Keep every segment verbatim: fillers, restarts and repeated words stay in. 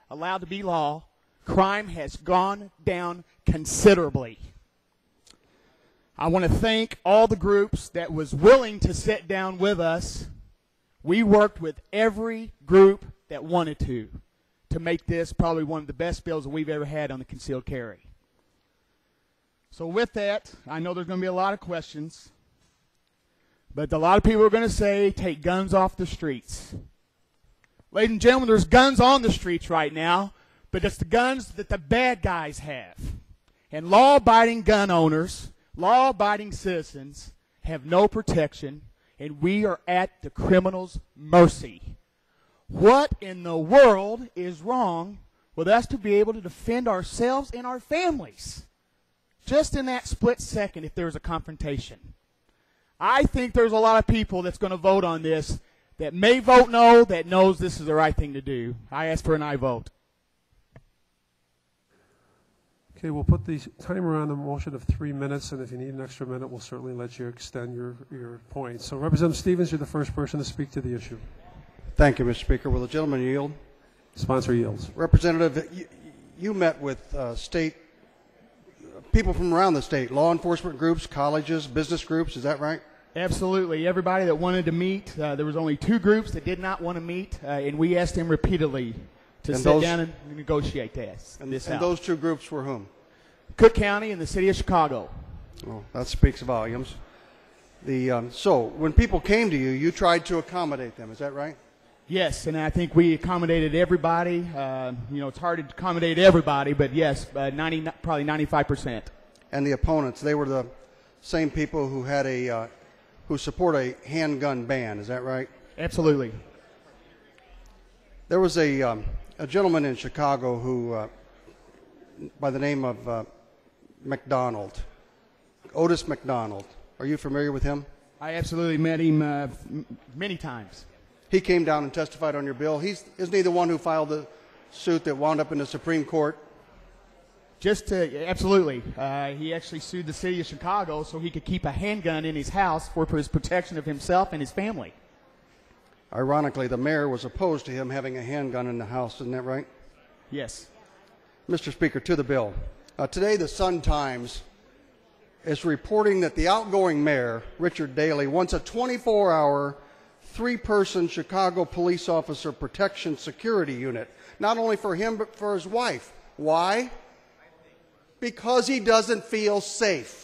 allowed to be law, crime has gone down considerably. I want to thank all the groups that was willing to sit down with us. We worked with every group that wanted to, to make this probably one of the best bills that we've ever had on the concealed carry. So with that, I know there's going to be a lot of questions, but a lot of people are going to say, take guns off the streets. Ladies and gentlemen, there's guns on the streets right now, but it's the guns that the bad guys have. And law-abiding gun owners, law-abiding citizens have no protection, and we are at the criminal's mercy. What in the world is wrong with us to be able to defend ourselves and our families? Just in that split second, if there's a confrontation. I think there's a lot of people that's going to vote on this that may vote no, that knows this is the right thing to do. I ask for an aye vote. Okay, we'll put the timer on the motion of three minutes, and if you need an extra minute, we'll certainly let you extend your, your point. So, Representative Stevens, you're the first person to speak to the issue. Thank you, Mister Speaker. Will the gentleman yield? Sponsor yields. Representative, you, you met with uh, state people from around the state, law enforcement groups, colleges, business groups, is that right? Absolutely. Everybody that wanted to meet, uh, there was only two groups that did not want to meet, uh, and we asked them repeatedly to and sit those, down and negotiate this. And, this and out. those two groups were whom? Cook County and the city of Chicago. Well, that speaks volumes. The, um, so, when people came to you, you tried to accommodate them, is that right? Yes, and I think we accommodated everybody. Uh, you know, it's hard to accommodate everybody, but yes, uh, ninety, probably ninety-five percent. And the opponents, they were the same people who had a, uh, who support a handgun ban, is that right? Absolutely. There was a, um, a gentleman in Chicago who, uh, by the name of uh, McDonald, Otis McDonald. Are you familiar with him? I absolutely met him uh, many times. He came down and testified on your bill. He's, isn't he the one who filed the suit that wound up in the Supreme Court? Just to, absolutely. Uh, he actually sued the city of Chicago so he could keep a handgun in his house for his protection of himself and his family. Ironically, the mayor was opposed to him having a handgun in the house. Isn't that right? Yes. Mister Speaker, to the bill. Uh, today, the Sun-Times is reporting that the outgoing mayor, Richard Daley, wants a twenty-four hour, three-person Chicago police officer protection security unit, not only for him but for his wife. Why? Because he doesn't feel safe.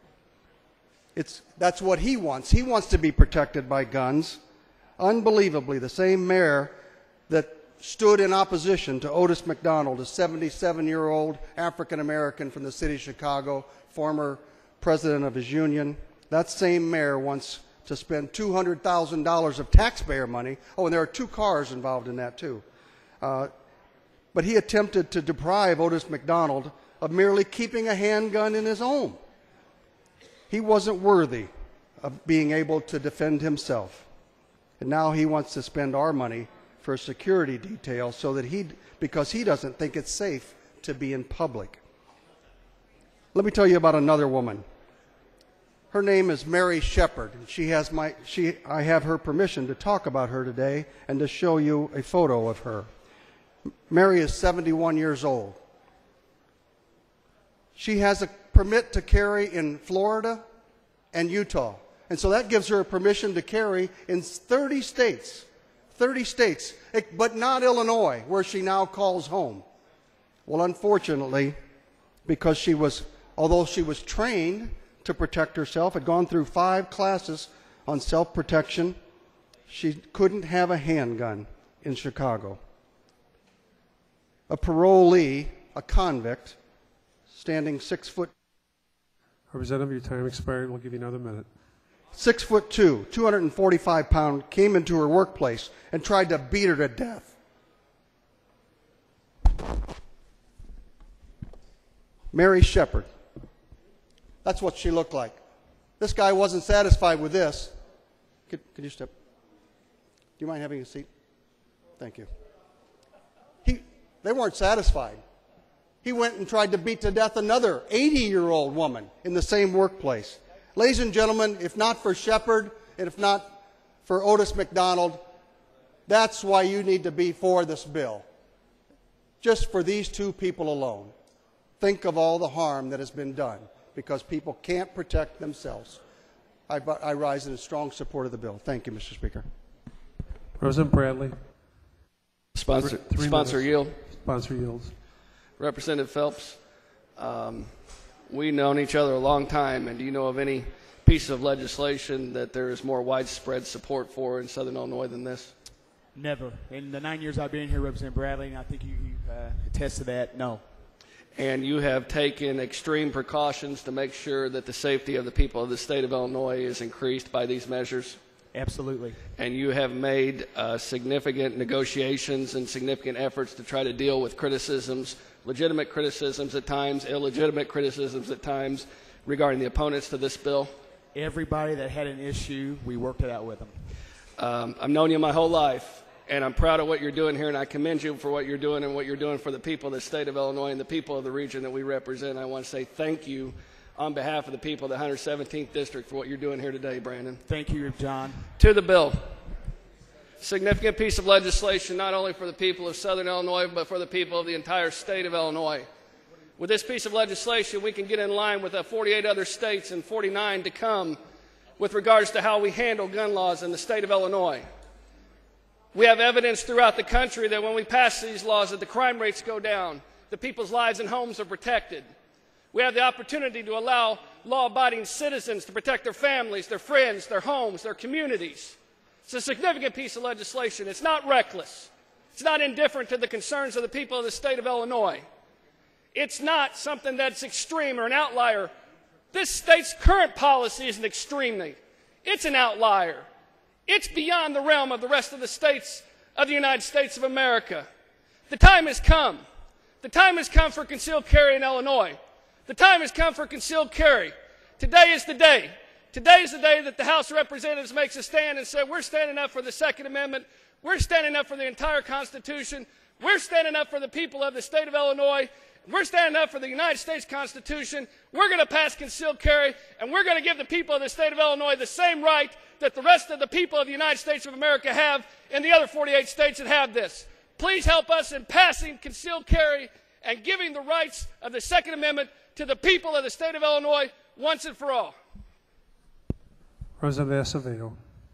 It's, that's what he wants. He wants to be protected by guns. Unbelievably, the same mayor that stood in opposition to Otis McDonald, a seventy-seven-year-old African-American from the city of Chicago, former president of his union, that same mayor wants to spend two hundred thousand dollars of taxpayer money. Oh, and there are two cars involved in that, too. Uh, but he attempted to deprive Otis McDonald of merely keeping a handgun in his home. He wasn't worthy of being able to defend himself. And now he wants to spend our money for a security detail so that he, because he doesn't think it's safe to be in public. Let me tell you about another woman. Her name is Mary Shepard. She has my, she, I have her permission to talk about her today and to show you a photo of her. Mary is seventy-one years old. She has a permit to carry in Florida and Utah. And so that gives her a permission to carry in thirty states. thirty states, but not Illinois, where she now calls home. Well, unfortunately, because she was, although she was trained to protect herself, had gone through five classes on self-protection, she couldn't have a handgun in Chicago. A parolee, a convict, standing six foot. Representative, your time expired. We'll give you another minute. Six foot two, two hundred forty-five pound, came into her workplace and tried to beat her to death. Mary Shepard. That's what she looked like. This guy wasn't satisfied with this. Could, could you step? Do you mind having a seat? Thank you. He, they weren't satisfied. He went and tried to beat to death another eighty-year-old woman in the same workplace. Ladies and gentlemen, if not for Shepard, and if not for Otis McDonald, that's why you need to be for this bill. just for these two people alone. Think of all the harm that has been done because people can't protect themselves. I, I rise in strong support of the bill. Thank you, Mister Speaker. Representative Bradley. Sponsor, Three sponsor minutes. yield. Sponsor yields. Representative Phelps, um, we've known each other a long time, and do you know of any piece of legislation that there is more widespread support for in Southern Illinois than this? Never. In the nine years I've been here, Representative Bradley, and I think you, you uh, attest to that, no. And you have taken extreme precautions to make sure that the safety of the people of the state of Illinois is increased by these measures? Absolutely. And you have made uh, significant negotiations and significant efforts to try to deal with criticisms, legitimate criticisms at times, illegitimate criticisms at times regarding the opponents to this bill? Everybody that had an issue, we worked it out with them. Um, I've known you my whole life, and I'm proud of what you're doing here, and I commend you for what you're doing and what you're doing for the people of the state of Illinois and the people of the region that we represent. I want to say thank you on behalf of the people of the one hundred seventeenth District for what you're doing here today, Brandon. Thank you, John. To the bill. Significant piece of legislation not only for the people of Southern Illinois, but for the people of the entire state of Illinois. With this piece of legislation, we can get in line with the forty-eight other states and forty-nine to come with regards to how we handle gun laws in the state of Illinois. We have evidence throughout the country that when we pass these laws that the crime rates go down, the people's lives and homes are protected. We have the opportunity to allow law-abiding citizens to protect their families, their friends, their homes, their communities. It's a significant piece of legislation. It's not reckless. It's not indifferent to the concerns of the people of the state of Illinois. It's not something that's extreme or an outlier. This state's current policy isn't extremely. It's an outlier. It's beyond the realm of the rest of the states of the United States of America. The time has come. The time has come for concealed carry in Illinois. The time has come for concealed carry. Today is the day. Today is the day that the House of Representatives makes a stand and says, we're standing up for the Second Amendment. We're standing up for the entire Constitution. We're standing up for the people of the state of Illinois. We're standing up for the United States Constitution. We're going to pass concealed carry, and we're going to give the people of the state of Illinois the same right that the rest of the people of the United States of America have in the other forty-eight states that have this. Please help us in passing concealed carry and giving the rights of the Second Amendment to the people of the state of Illinois once and for all. Representative Acevedo.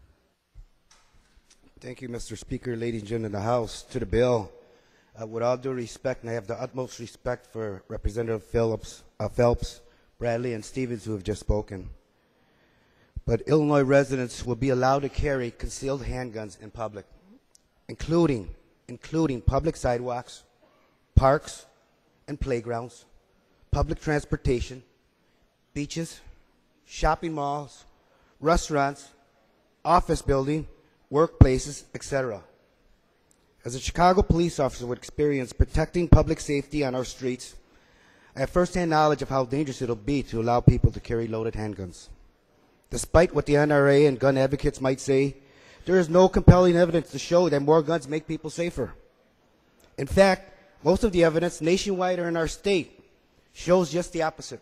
Thank you, Mister Speaker, ladies and gentlemen of the House. To the bill, uh, with all due respect, and I have the utmost respect for Representative Phillips, uh, Phelps, Bradley, and Stevens who have just spoken. But Illinois residents will be allowed to carry concealed handguns in public, including, including public sidewalks, parks and playgrounds, public transportation, beaches, shopping malls, restaurants, office buildings, workplaces, et cetera. As a Chicago police officer with experience protecting public safety on our streets, I have firsthand knowledge of how dangerous it will be to allow people to carry loaded handguns. Despite what the N R A and gun advocates might say, there is no compelling evidence to show that more guns make people safer. In fact, most of the evidence nationwide or in our state shows just the opposite.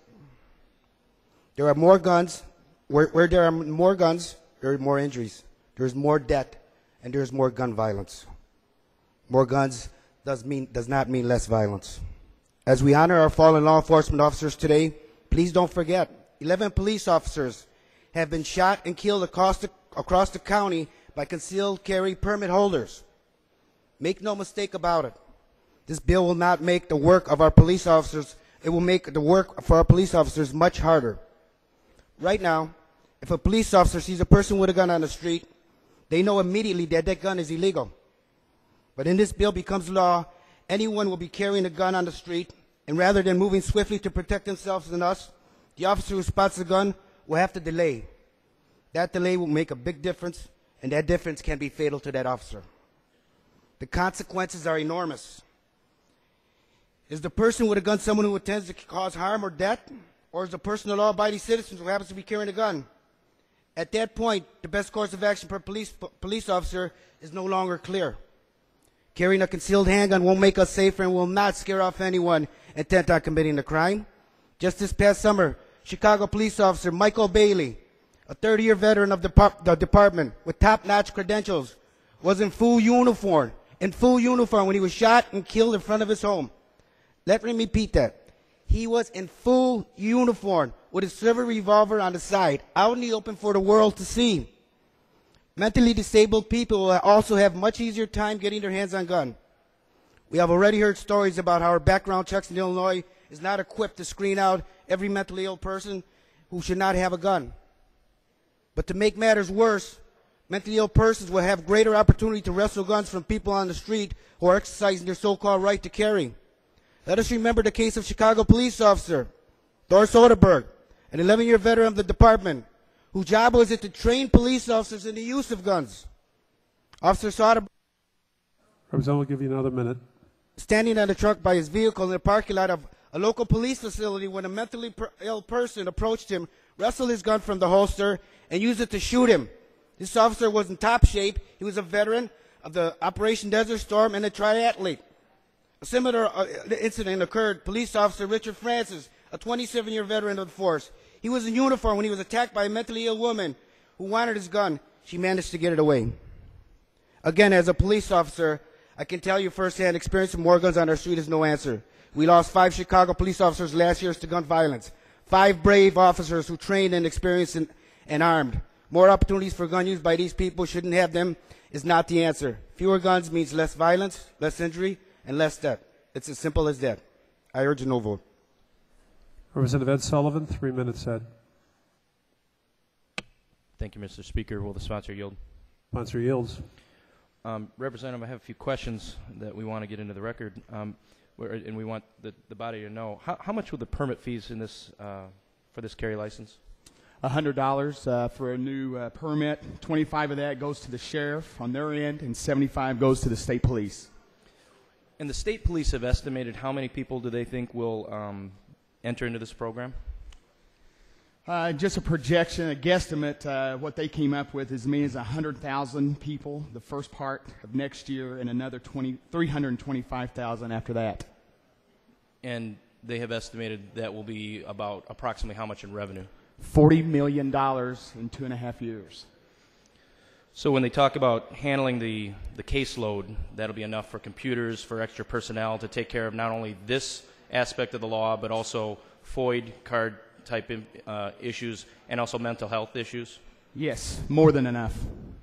There are more guns, where, where there are more guns, there are more injuries, there is more death, and there is more gun violence. More guns does, mean, does not mean less violence. As we honor our fallen law enforcement officers today, please don't forget, eleven police officers have been shot and killed across the, across the county by concealed carry permit holders. Make no mistake about it. This bill will not make the work of our police officers, it will make the work for our police officers much harder. Right now, if a police officer sees a person with a gun on the street, they know immediately that that gun is illegal. But in this bill becomes law, anyone will be carrying a gun on the street, and rather than moving swiftly to protect themselves and us, the officer who spots the gun will have to delay. That delay will make a big difference, and that difference can be fatal to that officer. The consequences are enormous. Is the person with a gun someone who intends to cause harm or death, or is the person a law-abiding citizen who happens to be carrying a gun? At that point, the best course of action for a police, police officer is no longer clear. Carrying a concealed handgun won't make us safer and will not scare off anyone intent on committing a crime. Just this past summer, Chicago police officer Michael Bailey, a thirty-year veteran of the, the department with top-notch credentials, was in full uniform in full uniform when he was shot and killed in front of his home. Let me repeat that. He was in full uniform with a silver revolver on the side, out in the open for the world to see. Mentally disabled people will also have much easier time getting their hands on gun. We have already heard stories about how our background checks in Illinois is not equipped to screen out every mentally ill person who should not have a gun. But to make matters worse, mentally ill persons will have greater opportunity to wrestle guns from people on the street who are exercising their so-called right to carry. Let us remember the case of Chicago police officer Doris Soderberg, an eleven-year veteran of the department, whose job was it to train police officers in the use of guns. Officer Soderberg, Representative, will give you another minute. standing on the truck by his vehicle in the parking lot of a local police facility when a mentally per ill person approached him, wrestled his gun from the holster, and used it to shoot him. This officer was in top shape. He was a veteran of the Operation Desert Storm and a triathlete. A similar uh, incident occurred. Police officer Richard Francis, a twenty-seven-year veteran of the force. He was in uniform when he was attacked by a mentally ill woman who wanted his gun. She managed to get it away. Again, as a police officer, I can tell you firsthand, experiencing more guns on our street is no answer. We lost five Chicago police officers last year to gun violence. Five brave officers who trained and experienced and, and armed. More opportunities for gun use by these people, shouldn't have them, is not the answer. Fewer guns means less violence, less injury, and less death. It's as simple as that. I urge a no vote. Representative Ed Sullivan, three minutes, Ed. Thank you, Mister Speaker. Will the sponsor yield? Sponsor yields. Um, Representative, I have a few questions that we want to get into the record, um, where, and we want the, the body to know. How, how much will the permit fees in this uh, for this carry license? one hundred dollars uh, for a new uh, permit. twenty-five of that goes to the sheriff on their end, and seventy-five goes to the state police. And the state police have estimated how many people do they think will um, enter into this program? Uh, just a projection, a guesstimate. Uh, what they came up with is as many as one hundred thousand people the first part of next year, and another three hundred twenty-five thousand after that. And they have estimated that will be about approximately how much in revenue? forty million dollars in two and a half years. So when they talk about handling the, the caseload, that'll be enough for computers, for extra personnel to take care of not only this aspect of the law, but also F O I D card type uh, issues and also mental health issues? Yes, more than enough.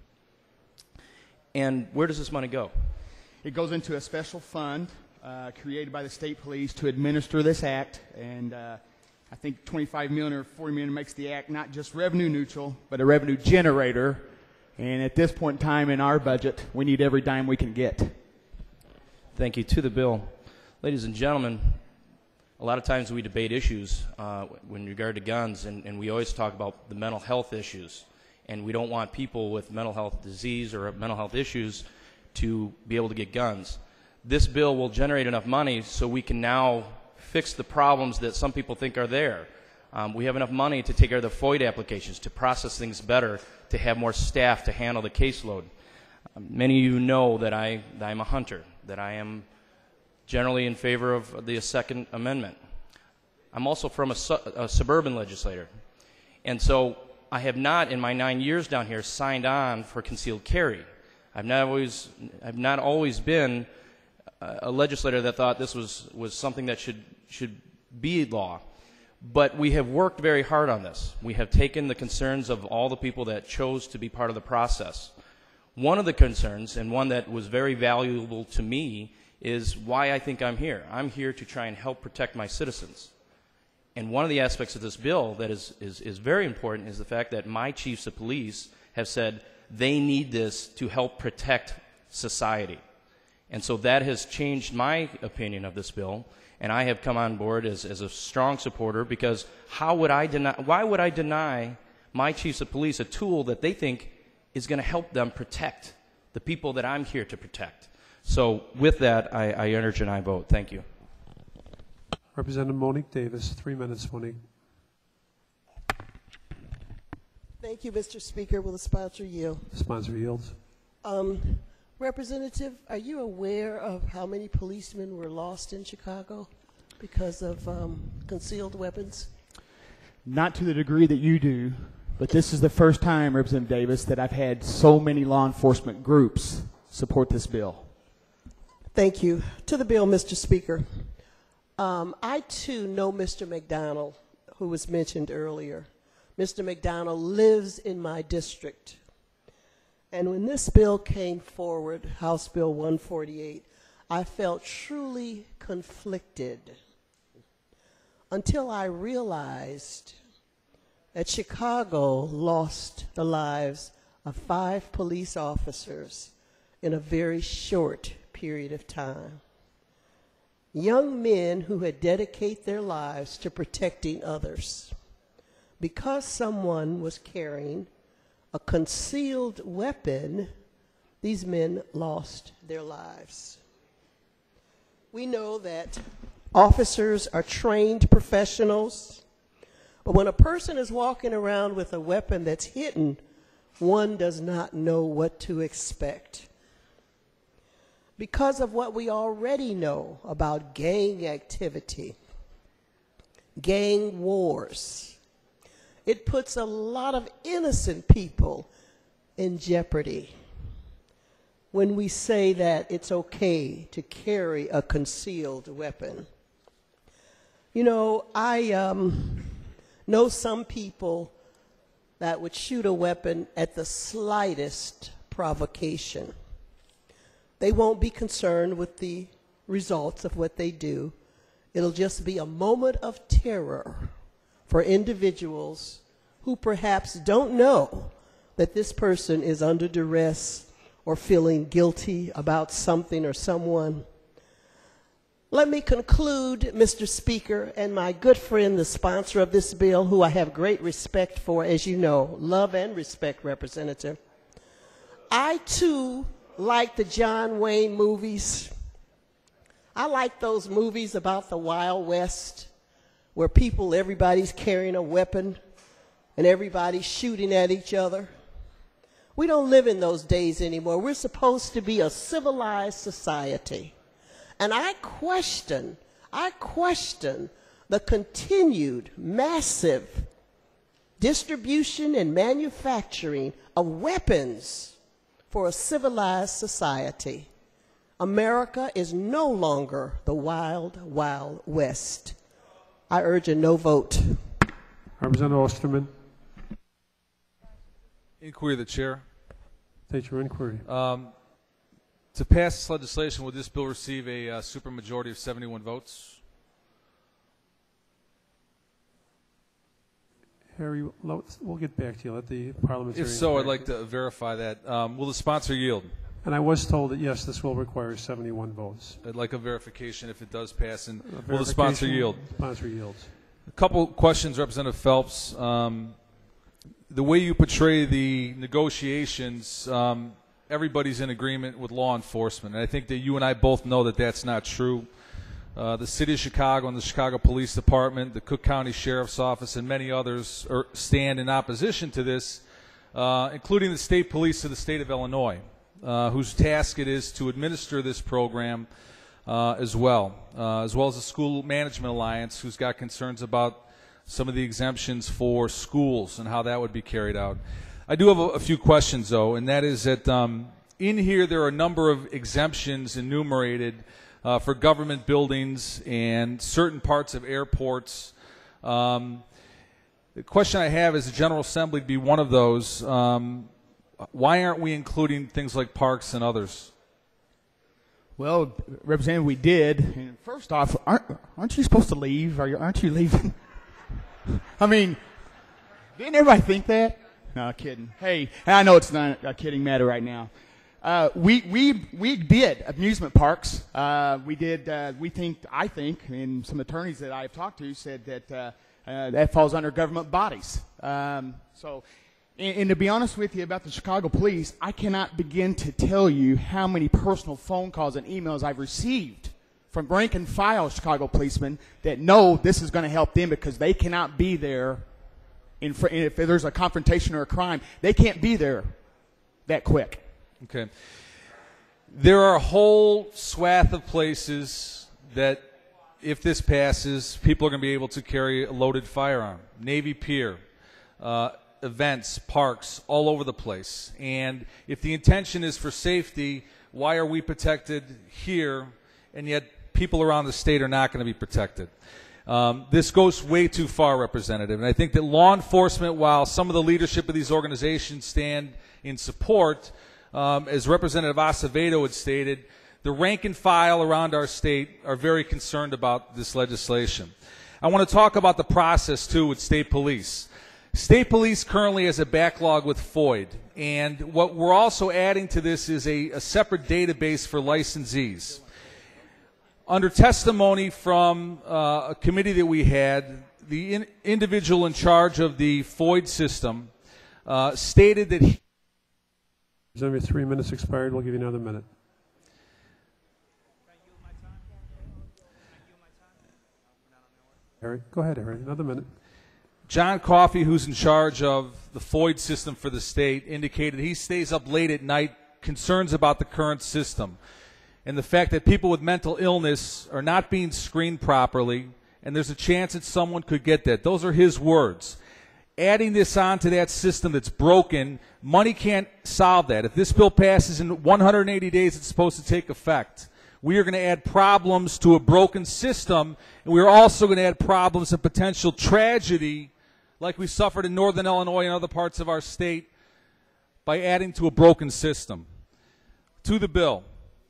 And where does this money go? It goes into a special fund uh, created by the state police to administer this act, and uh, I think twenty-five million dollars or forty million dollars makes the act not just revenue neutral, but a revenue generator. And at this point in time in our budget, we need every dime we can get. Thank you. To the bill. Ladies and gentlemen, a lot of times we debate issues uh, in regard to guns, and, and we always talk about the mental health issues. And we don't want people with mental health disease or mental health issues to be able to get guns. This bill will generate enough money so we can now fix the problems that some people think are there. Um, we have enough money to take care of the F O I D applications, to process things better, to have more staff to handle the caseload. Um, many of you know that I, that I'm a hunter, that I am generally in favor of the Second Amendment. I'm also from a, su a suburban legislator. And so I have not, in my nine years down here, signed on for concealed carry. I've not always, I've not always been a, a legislator that thought this was, was something that should, should be law. But we have worked very hard on this. We have taken the concerns of all the people that chose to be part of the process. One of the concerns, and one that was very valuable to me, is why I think I'm here. I'm here to try and help protect my citizens. And one of the aspects of this bill that is, is, is very important is the fact that my chiefs of police have said they need this to help protect society. And so that has changed my opinion of this bill, and I have come on board as, as a strong supporter, because how would I deny, why would I deny my chiefs of police a tool that they think is going to help them protect the people that I'm here to protect? So with that, I, I urge and I vote. Thank you. Representative Monique Davis, three minutes, Monique. Thank you, Mister Speaker. Will the sponsor yield? Sponsor yields. Um, Representative, are you aware of how many policemen were lost in Chicago because of um, concealed weapons? Not to the degree that you do, but this is the first time, Representative Davis, that I've had so many law enforcement groups support this bill. Thank you. To the bill, Mister Speaker. Um, I, too, know Mister McDonald, who was mentioned earlier. Mister McDonald lives in my district. And when this bill came forward, House Bill one forty-eight, I felt truly conflicted until I realized that Chicago lost the lives of five police officers in a very short period of time. Young men who had dedicated their lives to protecting others. Because someone was carrying a concealed weapon, these men lost their lives. We know that officers are trained professionals, but when a person is walking around with a weapon that's hidden, one does not know what to expect. Because of what we already know about gang activity, gang wars, it puts a lot of innocent people in jeopardy when we say that it's okay to carry a concealed weapon. You know, I um, know some people that would shoot a weapon at the slightest provocation. They won't be concerned with the results of what they do. It'll just be a moment of terror for individuals who perhaps don't know that this person is under duress or feeling guilty about something or someone. Let me conclude, Mister Speaker, and my good friend, the sponsor of this bill, who I have great respect for, as you know, love and respect, Representative. I, too, like the John Wayne movies. I like those movies about the Wild West, where people, everybody's carrying a weapon and everybody's shooting at each other. We don't live in those days anymore. We're supposed to be a civilized society. And I question, I question the continued massive distribution and manufacturing of weapons for a civilized society. America is no longer the wild, wild West. I urge a no vote. Representative Osterman. Inquiry of the chair. State your inquiry. Um, to pass this legislation, would this bill receive a uh, supermajority of seventy-one votes? Harry, we'll get back to you. Let the parliamentarian. If so, I'd like to verify that. Um, will the sponsor yield? And I was told that, yes, this will require seventy-one votes. I'd like a verification if it does pass. And will the sponsor yield? Sponsor yields. A couple questions, Representative Phelps. Um, the way you portray the negotiations, um, everybody's in agreement with law enforcement. And I think that you and I both know that that's not true. Uh, the City of Chicago and the Chicago Police Department, the Cook County Sheriff's Office, and many others are, stand in opposition to this, uh, including the State Police of the State of Illinois, uh, whose task it is to administer this program uh, as well, uh, as well as the School Management Alliance, who's got concerns about some of the exemptions for schools and how that would be carried out. I do have a, a few questions, though, and that is that um, in here there are a number of exemptions enumerated Uh, for government buildings and certain parts of airports. Um, the question I have is the General Assembly be one of those. Um, why aren't we including things like parks and others? Well, Representative, we did. And first off, aren't, aren't you supposed to leave? Are you, aren't you leaving? I mean, didn't everybody think that? No, kidding. Hey, I know it's not a kidding matter right now. Uh, we we we did amusement parks. Uh, we did. Uh, we think. I think, and some attorneys that I've talked to said that uh, uh, that falls under government bodies. Um, so, and, and to be honest with you about the Chicago Police, I cannot begin to tell you how many personal phone calls and emails I've received from rank and file Chicago policemen that know this is going to help them because they cannot be there. In fr- if there's a confrontation or a crime, they can't be there that quick. Okay. There are a whole swath of places that, if this passes, people are going to be able to carry a loaded firearm. Navy Pier, uh, events, parks, all over the place. And if the intention is for safety, Why are we protected here, and yet people around the state are not going to be protected? Um, this goes way too far, Representative. And I think that law enforcement, while some of the leadership of these organizations stand in support, um, as Representative Acevedo had stated, the rank and file around our state are very concerned about this legislation. I want to talk about the process, too, with state police. State police currently has a backlog with F O I D, and what we're also adding to this is a, a separate database for licensees. Under testimony from uh, a committee that we had, the in individual in charge of the F O I D system uh, stated that he... Your three minutes expired. We'll give you another minute. Harry, go ahead, Harry. Another minute. John Coffey, who's in charge of the F O I D system for the state, indicated he stays up late at night, concerns about the current system, and the fact that people with mental illness are not being screened properly, and there's a chance that someone could get that. Those are his words. Adding this on to that system that's broken, money can't solve that. If this bill passes in one hundred eighty days, it's supposed to take effect. We are going to add problems to a broken system, and we're also going to add problems and potential tragedy like we suffered in northern Illinois and other parts of our state by adding to a broken system. To the bill.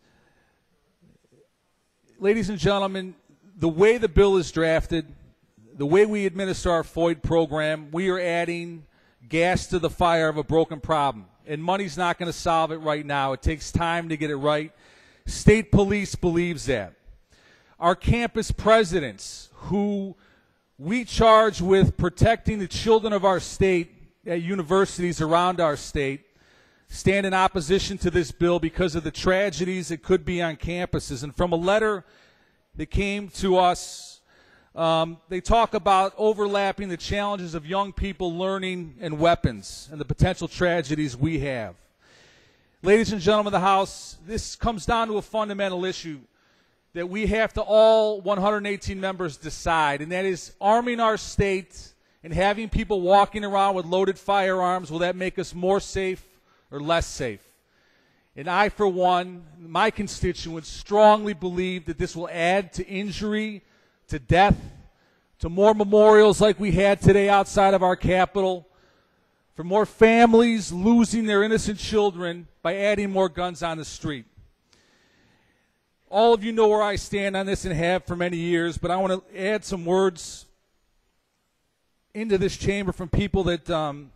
Ladies and gentlemen, the way the bill is drafted, the way we administer our F O I D program, we are adding gas to the fire of a broken problem. And money's not going to solve it right now. It takes time to get it right. State police believes that. Our campus presidents, who we charge with protecting the children of our state at universities around our state, stand in opposition to this bill because of the tragedies that could be on campuses. And from a letter that came to us, um, they talk about overlapping the challenges of young people learning and weapons and the potential tragedies we have. Ladies and gentlemen of the House, this comes down to a fundamental issue that we have to all one hundred eighteen members decide, and that is arming our state and having people walking around with loaded firearms, will that make us more safe or less safe? And I, for one, my constituents strongly believe that this will add to injury, to death, to more memorials like we had today outside of our Capitol, for more families losing their innocent children by adding more guns on the street. All of you know where I stand on this and have for many years, but I want to add some words into this chamber from people that um,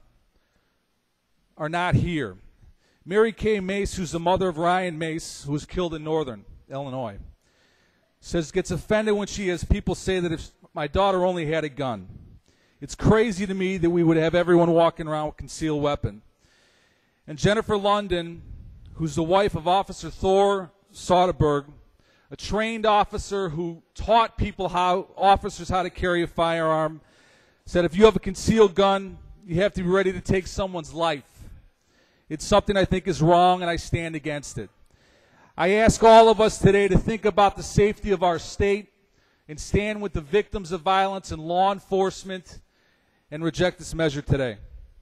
are not here. Mary Kay Mace, who's the mother of Ryan Mace, who was killed in northern Illinois, says gets offended when she has people say that if my daughter only had a gun. It's crazy to me that we would have everyone walking around with a concealed weapon. And Jennifer London, who's the wife of Officer Thor Soderberg, a trained officer who taught people how, officers how to carry a firearm, said if you have a concealed gun, you have to be ready to take someone's life. It's something I think is wrong, and I stand against it. I ask all of us today to think about the safety of our state and stand with the victims of violence and law enforcement and reject this measure today.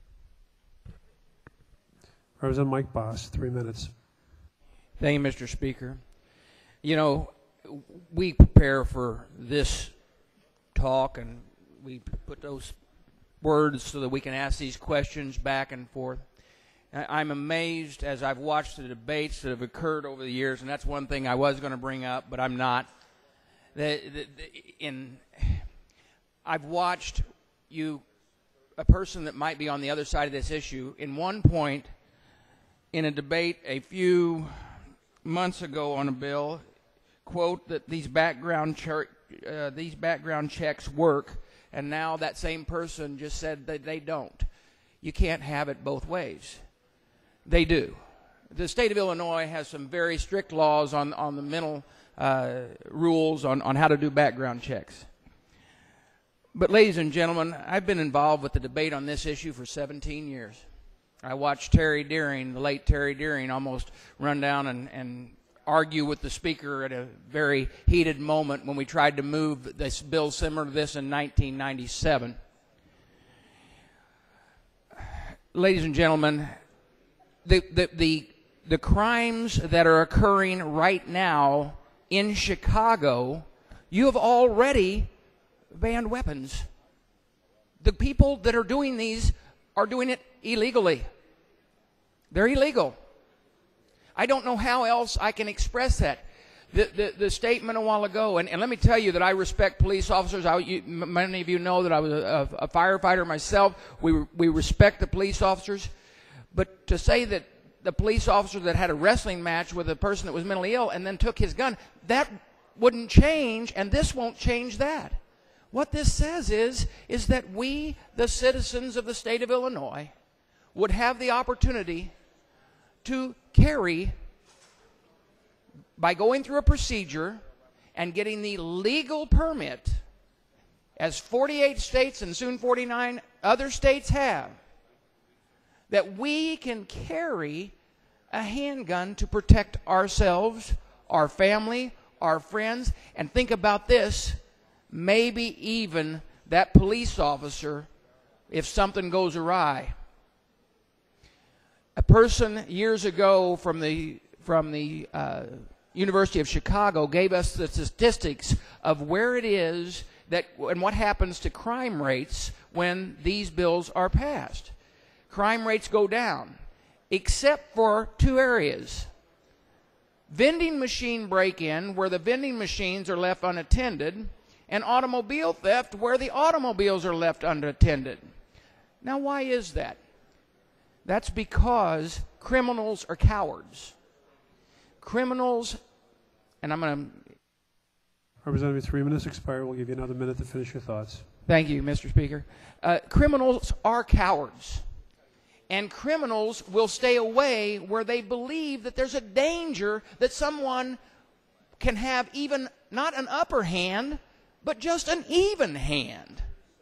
Representative Mike Boss, three minutes. Thank you, Mister Speaker. You know, we prepare for this talk, and we put those words so that we can ask these questions back and forth. I'm amazed as I've watched the debates that have occurred over the years, and that's one thing I was going to bring up, but I'm not. The, the, the, in, I've watched you, a person that might be on the other side of this issue, in one point in a debate a few months ago on a bill, quote that these background uh, these background checks work, and now that same person just said that they don't. You can't have it both ways. They do. The state of Illinois has some very strict laws on, on the mental uh, rules on, on how to do background checks. But ladies and gentlemen, I've been involved with the debate on this issue for seventeen years. I watched Terry Deering, the late Terry Deering, almost run down and, and argue with the speaker at a very heated moment when we tried to move this bill similar to this in nineteen ninety-seven. Ladies and gentlemen, The, the, the the crimes that are occurring right now in Chicago, you have already banned weapons. The people that are doing these are doing it illegally. They're illegal. I don't know how else I can express that. The, the, the statement a while ago, and, and let me tell you that I respect police officers. I, you, many of you know that I was a, a, a firefighter myself. We, we respect the police officers. But to say that the police officer that had a wrestling match with a person that was mentally ill and then took his gun, that wouldn't change, and this won't change that. What this says is, is that we, the citizens of the state of Illinois, would have the opportunity to carry, by going through a procedure and getting the legal permit, as forty-eight states and soon forty-nine other states have, that we can carry a handgun to protect ourselves, our family, our friends, and think about this, maybe even that police officer if something goes awry. A person years ago from the, from the uh, University of Chicago gave us the statistics of where it is that, and what happens to crime rates when these bills are passed. Crime rates go down, except for two areas. Vending machine break-in, where the vending machines are left unattended, and automobile theft, where the automobiles are left unattended. Now, why is that? That's because criminals are cowards. Criminals, and I'm going to... Representative, three minutes expired. We'll give you another minute to finish your thoughts. Thank you, Mister Speaker. Uh, criminals are cowards. And criminals will stay away where they believe that there's a danger that someone can have even not an upper hand, but just an even hand.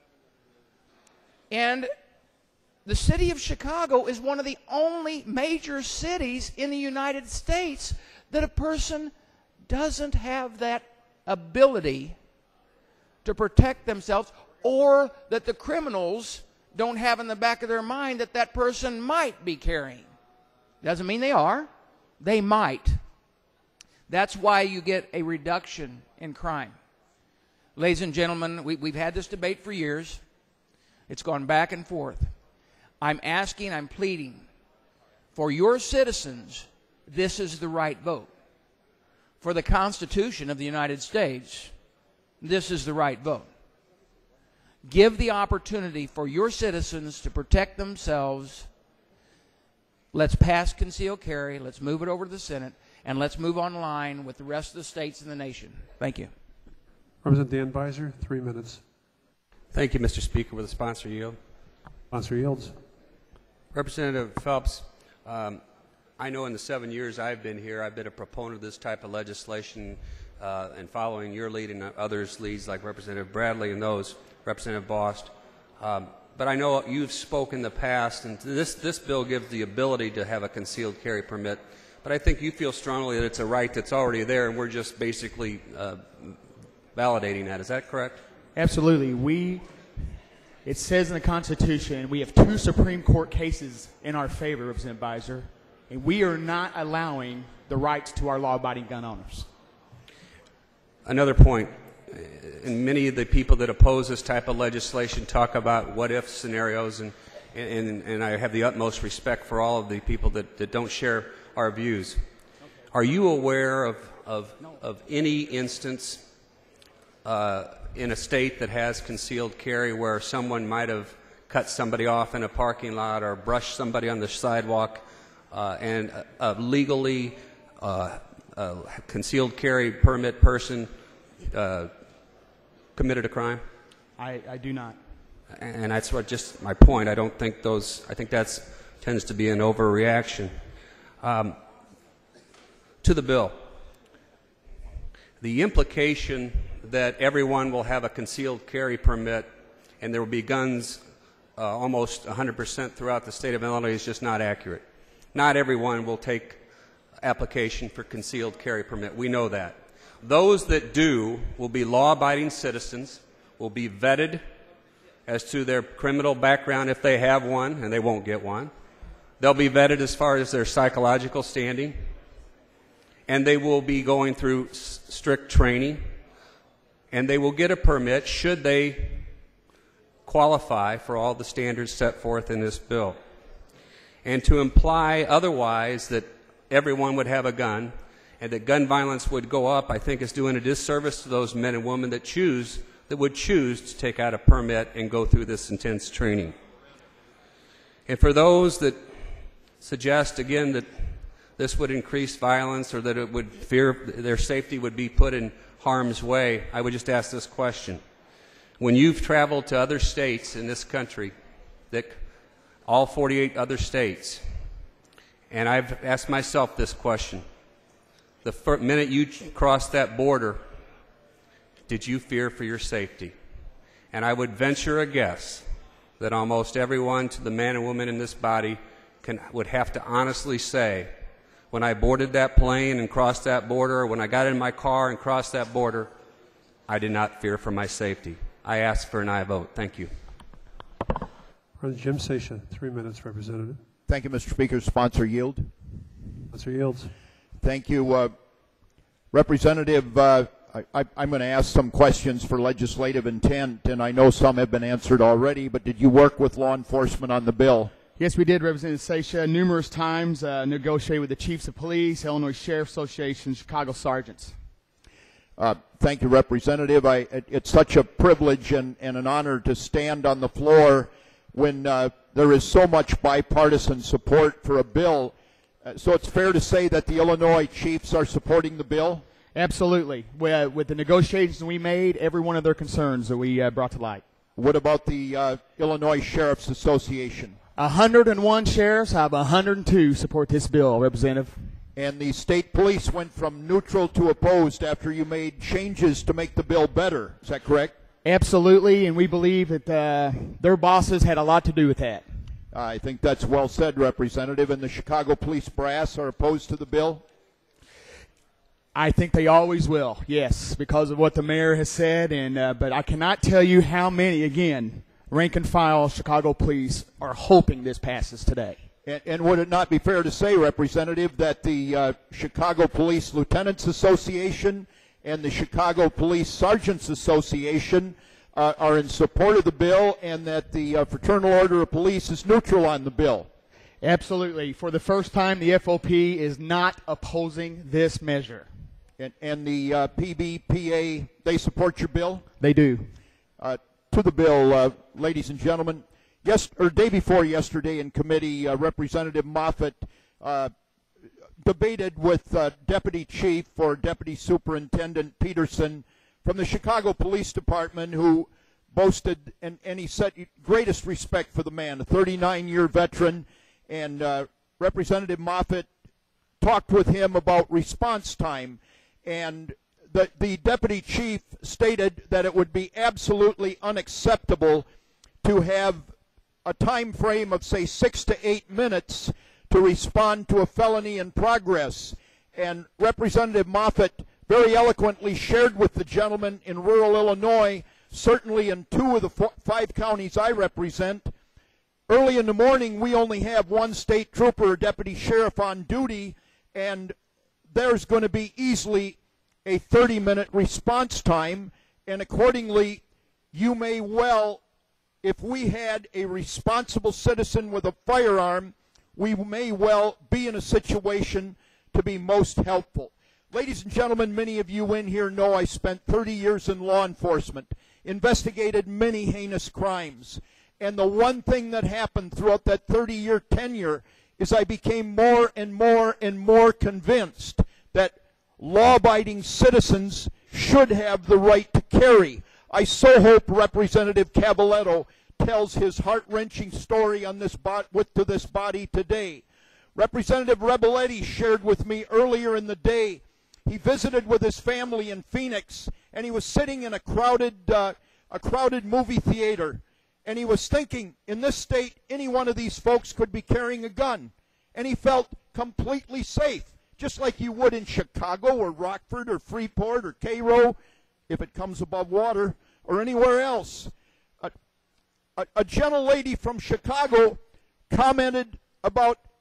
And the city of Chicago is one of the only major cities in the United States that a person doesn't have that ability to protect themselves, or that the criminals don't have in the back of their mind that that person might be carrying. Doesn't mean they are. They might. That's why you get a reduction in crime. Ladies and gentlemen, we, we've had this debate for years. It's gone back and forth. I'm asking, I'm pleading, for your citizens, this is the right vote. For the Constitution of the United States, this is the right vote. Give the opportunity for your citizens to protect themselves. Let's pass concealed carry. Let's move it over to the Senate. And let's move online with the rest of the states in the nation. Thank you. Representative Dan Beiser, three minutes. Thank you, Mister Speaker. Will the sponsor yield? Sponsor yields. Representative Phelps, um, I know in the seven years I've been here, I've been a proponent of this type of legislation, uh, and following your lead and others' leads like Representative Bradley and those, Representative Bost. Um, but I know you've spoken in the past, and this, this bill gives the ability to have a concealed carry permit. But I think you feel strongly that it's a right that's already there, and we're just basically uh, validating that. Is that correct? Absolutely. We, it says in the Constitution, we have two Supreme Court cases in our favor, Representative Beiser, and we are not allowing the rights to our law-abiding gun owners. Another point, and many of the people that oppose this type of legislation talk about what-if scenarios, and, and, and I have the utmost respect for all of the people that, that don't share our views. Are you aware of, of, of any instance uh, in a state that has concealed carry where someone might have cut somebody off in a parking lot or brushed somebody on the sidewalk uh, and a, a legally uh, a concealed carry permit person uh, committed a crime? I, I do not. And that's what just my point. I don't think those, I think that's tends to be an overreaction. Um, to the bill, the implication that everyone will have a concealed carry permit and there will be guns uh, almost one hundred percent throughout the state of Illinois is just not accurate. Not everyone will take application for concealed carry permit. We know that. Those that do will be law-abiding citizens, will be vetted as to their criminal background if they have one, and they won't get one. They'll be vetted as far as their psychological standing, and they will be going through s- strict training, and they will get a permit should they qualify for all the standards set forth in this bill. And to imply otherwise that everyone would have a gun and that gun violence would go up, I think is doing a disservice to those men and women that choose that would choose to take out a permit and go through this intense training. And for those that suggest again that this would increase violence or that it would fear their safety would be put in harm's way, I would just ask this question. When you've traveled to other states in this country, that all forty-eight other states, and I've asked myself this question, the first minute you crossed that border, did you fear for your safety? And I would venture a guess that almost everyone, to the man and woman in this body, can, would have to honestly say, when I boarded that plane and crossed that border, or when I got in my car and crossed that border, I did not fear for my safety. I ask for an aye vote. Thank you. Jim Sesha, three minutes, Representative. Thank you, Mister Speaker. Sponsor yield. Sponsor yields. Thank you, uh, Representative. Uh, I, I, I'm going to ask some questions for legislative intent, and I know some have been answered already, but did you work with law enforcement on the bill? Yes, we did, Representative Sesha, numerous times, uh, negotiated with the chiefs of police, Illinois Sheriff's Association, Chicago sergeants. Uh, thank you, Representative. I, it, it's such a privilege and, and an honor to stand on the floor when uh, there is so much bipartisan support for a bill. Uh, so it's fair to say that the Illinois chiefs are supporting the bill? Absolutely. With, uh, with the negotiations we made, every one of their concerns that we uh, brought to light. What about the uh, Illinois Sheriff's Association? one hundred one sheriffs out of one hundred two support this bill, Representative. And the state police went from neutral to opposed after you made changes to make the bill better. Is that correct? Absolutely, and we believe that uh, their bosses had a lot to do with that. I think that's well said, Representative. And the Chicago Police Brass are opposed to the bill? I think they always will, yes, because of what the mayor has said. And uh, but I cannot tell you how many, again, rank and file Chicago police are hoping this passes today. And, and would it not be fair to say, Representative, that the uh, Chicago Police Lieutenants Association and the Chicago Police Sergeants Association uh, are in support of the bill, and that the uh, Fraternal Order of Police is neutral on the bill? Absolutely. For the first time, the F O P is not opposing this measure. And, and the uh, P B P A, they support your bill? They do. Uh, to the bill, uh, ladies and gentlemen, yes, or day before yesterday in committee, uh, Representative Moffitt uh, debated with uh, Deputy Chief or Deputy Superintendent Peterson from the Chicago Police Department, who boasted, and, and he said, greatest respect for the man, a thirty-nine year veteran, and uh, Representative Moffitt talked with him about response time, and the, the Deputy Chief stated that it would be absolutely unacceptable to have a time frame of, say, six to eight minutes to respond to a felony in progress. And Representative Moffitt very eloquently shared with the gentleman in rural Illinois, certainly in two of the four, five counties I represent, early in the morning we only have one state trooper or deputy sheriff on duty, and there's going to be easily a thirty minute response time, and accordingly you may well, if we had a responsible citizen with a firearm, we may well be in a situation to be most helpful. Ladies and gentlemen, many of you in here know I spent thirty years in law enforcement, investigated many heinous crimes, and the one thing that happened throughout that thirty year tenure is I became more and more and more convinced that law-abiding citizens should have the right to carry. I so hope Representative Cavaletto tells his heart-wrenching story on this bo- with to this body today. Representative Rebelletti shared with me earlier in the day. He visited with his family in Phoenix, and he was sitting in a crowded, uh, a crowded movie theater, and he was thinking, in this state, any one of these folks could be carrying a gun, and he felt completely safe, just like you would in Chicago or Rockford or Freeport or Cairo, if it comes above water, or anywhere else. A, a, a gentle lady from Chicago commented about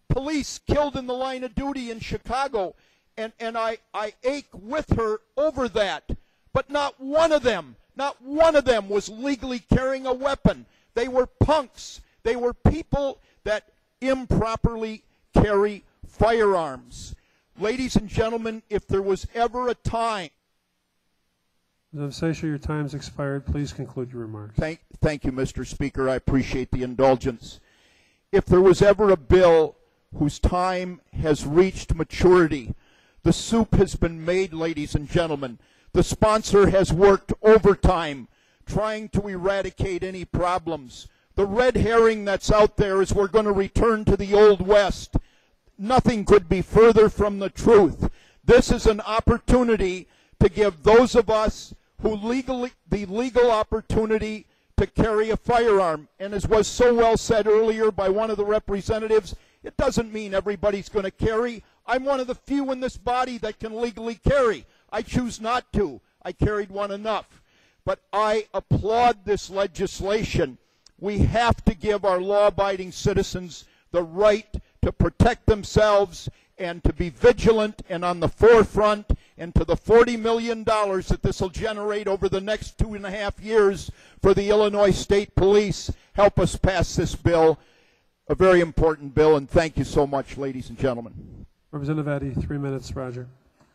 police killed in the line of duty in Chicago, and, and I, I ache with her over that. But not one of them, not one of them was legally carrying a weapon. They were punks. They were people that improperly carry firearms. Ladies and gentlemen, if there was ever a time... Representative Sesha, your time's expired. Please conclude your remarks. Thank, thank you, Mister Speaker. I appreciate the indulgence. If there was ever a bill whose time has reached maturity, the soup has been made, ladies and gentlemen. The sponsor has worked overtime trying to eradicate any problems. The red herring that's out there is we're going to return to the Old West. Nothing could be further from the truth. This is an opportunity to give those of us who legally, the legal opportunity to carry a firearm. And as was so well said earlier by one of the representatives, it doesn't mean everybody's going to carry. I'm one of the few in this body that can legally carry. I choose not to. I carried one enough. But I applaud this legislation. We have to give our law-abiding citizens the right to protect themselves and to be vigilant and on the forefront, and to the forty million dollars that this will generate over the next two and a half years for the Illinois State Police. Help us pass this bill, a very important bill, and thank you so much, ladies and gentlemen. Representative Eddy, three minutes, Roger.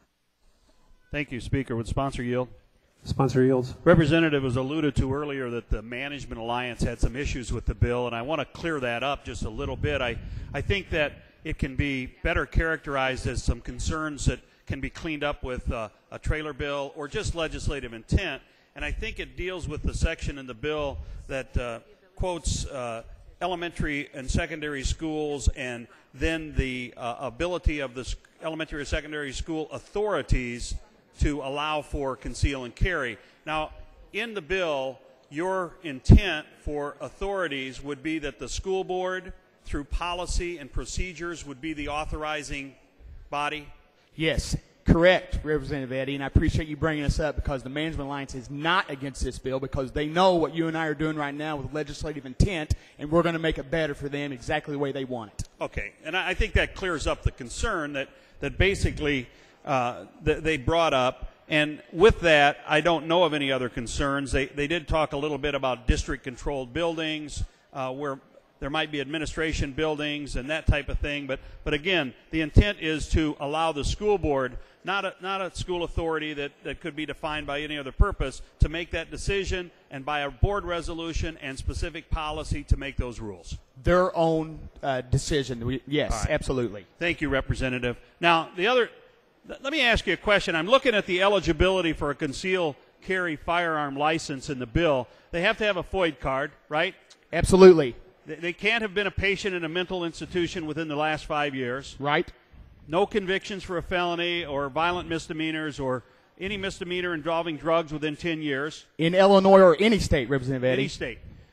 Thank you, Speaker. Would sponsor yield? Sponsor yields. Representative was alluded to earlier that the Management Alliance had some issues with the bill, and I want to clear that up just a little bit. I, I think that it can be better characterized as some concerns that can be cleaned up with uh, a trailer bill or just legislative intent, and I think it deals with the section in the bill that uh, quotes uh, elementary and secondary schools and then the uh, ability of the elementary or secondary school authorities to allow for conceal and carry. Now, in the bill, your intent for authorities would be that the school board, through policy and procedures, would be the authorizing body? Yes, correct, Representative Eddy, and I appreciate you bringing this up because the Management Alliance is not against this bill because they know what you and I are doing right now with legislative intent, and we're going to make it better for them exactly the way they want it. Okay, and I think that clears up the concern that, that basically uh, th they brought up, and with that, I don't know of any other concerns. They, they did talk a little bit about district-controlled buildings uh, where there might be administration buildings and that type of thing, but, but again, the intent is to allow the school board, not a, not a school authority that, that could be defined by any other purpose, to make that decision and by a board resolution and specific policy to make those rules. Their own uh, decision, we, yes, right. Absolutely. Thank you, Representative. Now, the other, let me ask you a question. I'm looking at the eligibility for a concealed carry firearm license in the bill. They have to have a FOID card, right? Absolutely. They can't have been a patient in a mental institution within the last five years. Right. No convictions for a felony or violent misdemeanors or any misdemeanor involving drugs within ten years. In Illinois or any state, Representative Eddy. Any state.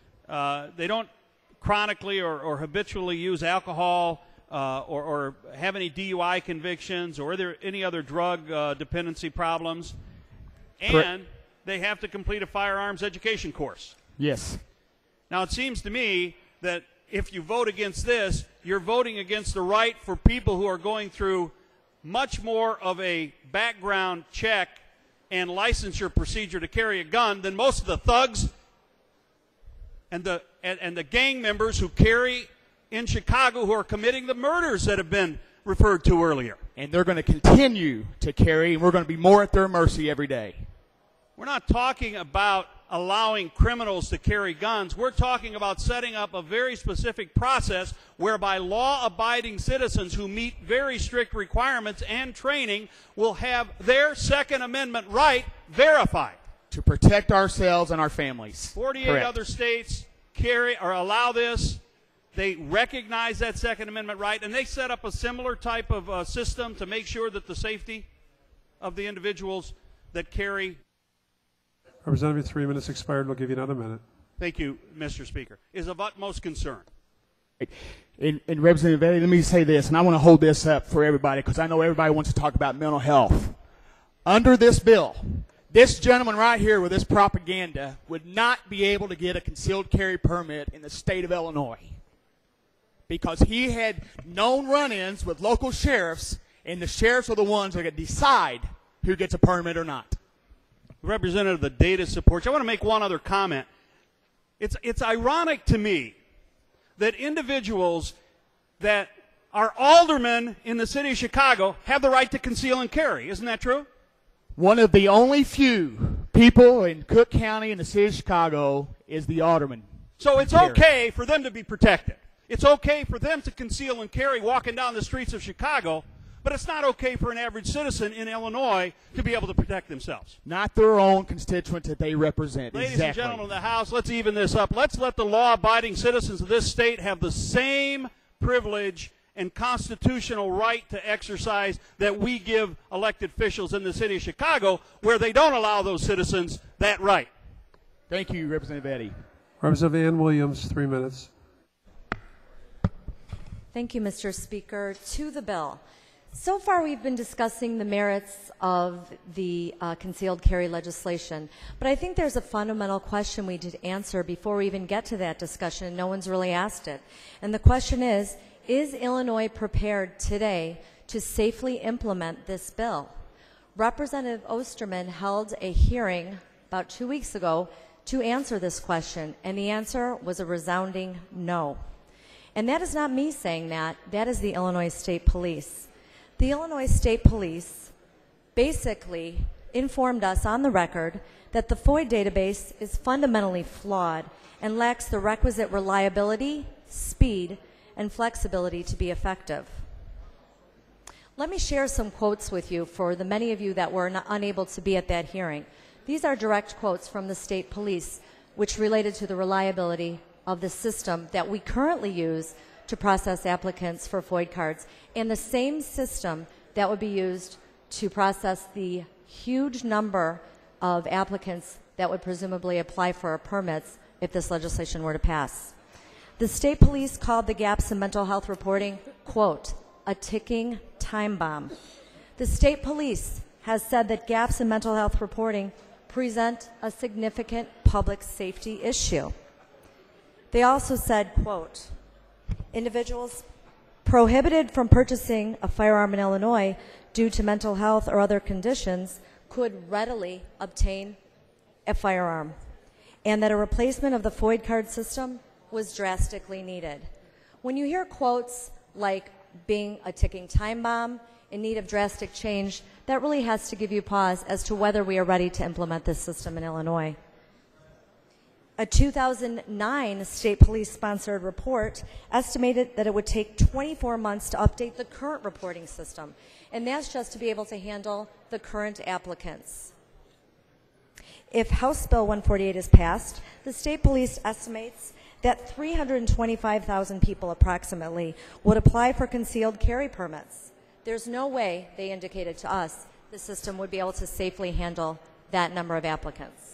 Uh, they don't chronically or, or habitually use alcohol uh, or, or have any D U I convictions or are there any other drug uh, dependency problems. And Correct. They have to complete a firearms education course. Yes. Now, it seems to me that if you vote against this, you're voting against the right for people who are going through much more of a background check and licensure procedure to carry a gun than most of the thugs and the, and, and the gang members who carry in Chicago who are committing the murders that have been referred to earlier. And they're going to continue to carry, and we're going to be more at their mercy every day. We're not talking about allowing criminals to carry guns. We're talking about setting up a very specific process whereby law-abiding citizens who meet very strict requirements and training will have their Second Amendment right verified. To protect ourselves and our families. forty-eight Correct. other states carry or allow this. They recognize that Second Amendment right, and they set up a similar type of uh, system to make sure that the safety of the individuals that carry. Representative, three minutes expired. We'll give you another minute. Thank you, Mister Speaker. Is of utmost concern. And, and Representative Eddy, let me say this, and I want to hold this up for everybody because I know everybody wants to talk about mental health. Under this bill, this gentleman right here with this propaganda would not be able to get a concealed carry permit in the state of Illinois. because he had known run-ins with local sheriffs, and the sheriffs are the ones that are going to decide who gets a permit or not. Representative, the data supports. I want to make one other comment. It's, it's ironic to me that individuals that are aldermen in the city of Chicago have the right to conceal and carry. Isn't that true? One of the only few people in Cook County in the city of Chicago is the alderman. So it's okay for them to be protected. It's okay for them to conceal and carry walking down the streets of Chicago, but it's not okay for an average citizen in Illinois to be able to protect themselves. Not their own constituents that they represent. Ladies exactly. and gentlemen of the House, let's even this up. Let's let the law-abiding citizens of this state have the same privilege and constitutional right to exercise that we give elected officials in the city of Chicago, where they don't allow those citizens that right. Thank you, Representative Eddy. Representative Ann Williams, three minutes. Thank you, Mister Speaker. To the bill. So far, we've been discussing the merits of the uh, concealed carry legislation, but I think there's a fundamental question we need to answer before we even get to that discussion, and no one's really asked it. And the question is, is Illinois prepared today to safely implement this bill? Representative Osterman held a hearing about two weeks ago to answer this question, and the answer was a resounding no. And that is not me saying that, that is the Illinois State Police. The Illinois State Police basically informed us on the record that the FOID database is fundamentally flawed and lacks the requisite reliability, speed, and flexibility to be effective. Let me share some quotes with you for the many of you that were not unable to be at that hearing. These are direct quotes from the State Police, which related to the reliability of the system that we currently use to process applicants for FOID cards, and the same system that would be used to process the huge number of applicants that would presumably apply for permits if this legislation were to pass. The State Police called the gaps in mental health reporting, quote, a ticking time bomb. The State Police has said that gaps in mental health reporting present a significant public safety issue. They also said, quote, individuals prohibited from purchasing a firearm in Illinois due to mental health or other conditions could readily obtain a firearm, and that a replacement of the FOID card system was drastically needed. When you hear quotes like being a ticking time bomb, in need of drastic change, that really has to give you pause as to whether we are ready to implement this system in Illinois. A two thousand nine State Police-sponsored report estimated that it would take twenty-four months to update the current reporting system, and that's just to be able to handle the current applicants. If House Bill one forty-eight is passed, the State Police estimates that three hundred twenty-five thousand people approximately would apply for concealed carry permits. There's no way, they indicated to us, the system would be able to safely handle that number of applicants.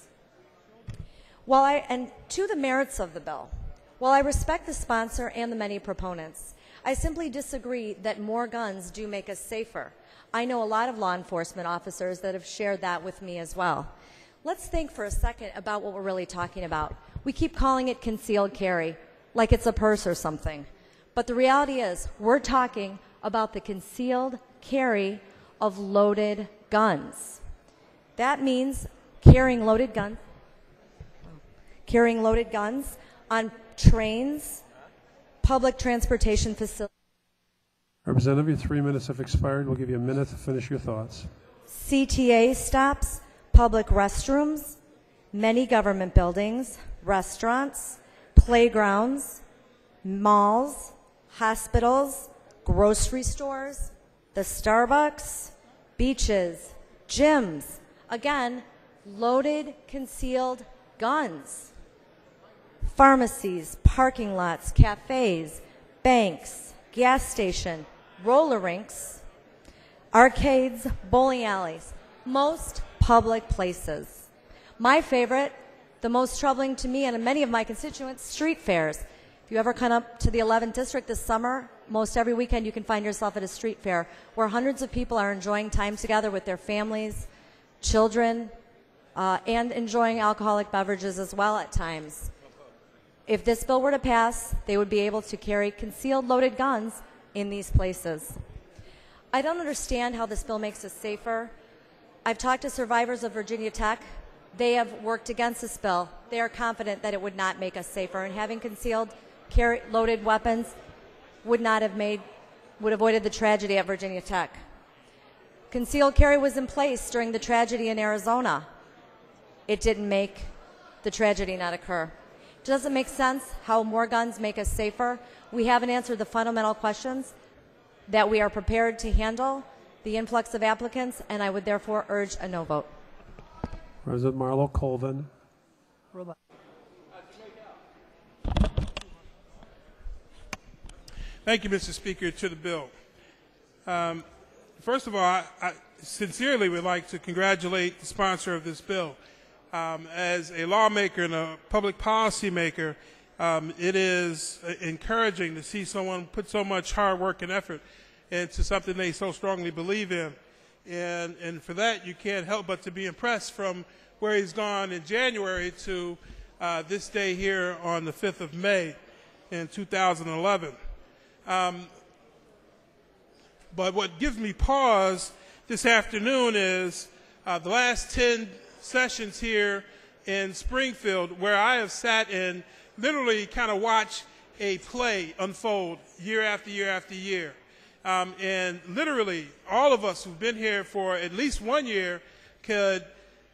While I, and to the merits of the bill, while I respect the sponsor and the many proponents, I simply disagree that more guns do make us safer. I know a lot of law enforcement officers that have shared that with me as well. Let's think for a second about what we're really talking about. We keep calling it concealed carry, like it's a purse or something. But the reality is, we're talking about the concealed carry of loaded guns. That means carrying loaded guns carrying loaded guns on trains, public transportation facilities. Representative, your three minutes have expired. We'll give you a minute to finish your thoughts. C T A stops, public restrooms, many government buildings, restaurants, playgrounds, malls, hospitals, grocery stores, the Starbucks, beaches, gyms. Again, loaded, concealed guns. Pharmacies, parking lots, cafes, banks, gas station, roller rinks, arcades, bowling alleys, most public places. My favorite, the most troubling to me and many of my constituents, street fairs. If you ever come up to the eleventh District this summer, most every weekend you can find yourself at a street fair where hundreds of people are enjoying time together with their families, children, uh, and enjoying alcoholic beverages as well at times. If this bill were to pass, they would be able to carry concealed loaded guns in these places. I don't understand how this bill makes us safer. I've talked to survivors of Virginia Tech. They have worked against this bill. They are confident that it would not make us safer, and having concealed carry loaded weapons would not have made, would have avoided the tragedy at Virginia Tech. Concealed carry was in place during the tragedy in Arizona. It didn't make the tragedy not occur. It doesn't make sense how more guns make us safer. We haven't answered the fundamental questions that we are prepared to handle the influx of applicants, and I would therefore urge a no vote. Representative Marlo Colvin. Thank you, Mister Speaker. To the bill. Um, first of all, I, I sincerely would like to congratulate the sponsor of this bill. Um, as a lawmaker and a public policy maker, um, it is encouraging to see someone put so much hard work and effort into something they so strongly believe in. And, and for that, you can't help but to be impressed from where he's gone in January to uh, this day here on the fifth of May in two thousand eleven. Um, but what gives me pause this afternoon is uh, the last ten sessions here in Springfield, where I have sat and literally kind of watched a play unfold year after year after year. Um, and literally, all of us who've been here for at least one year could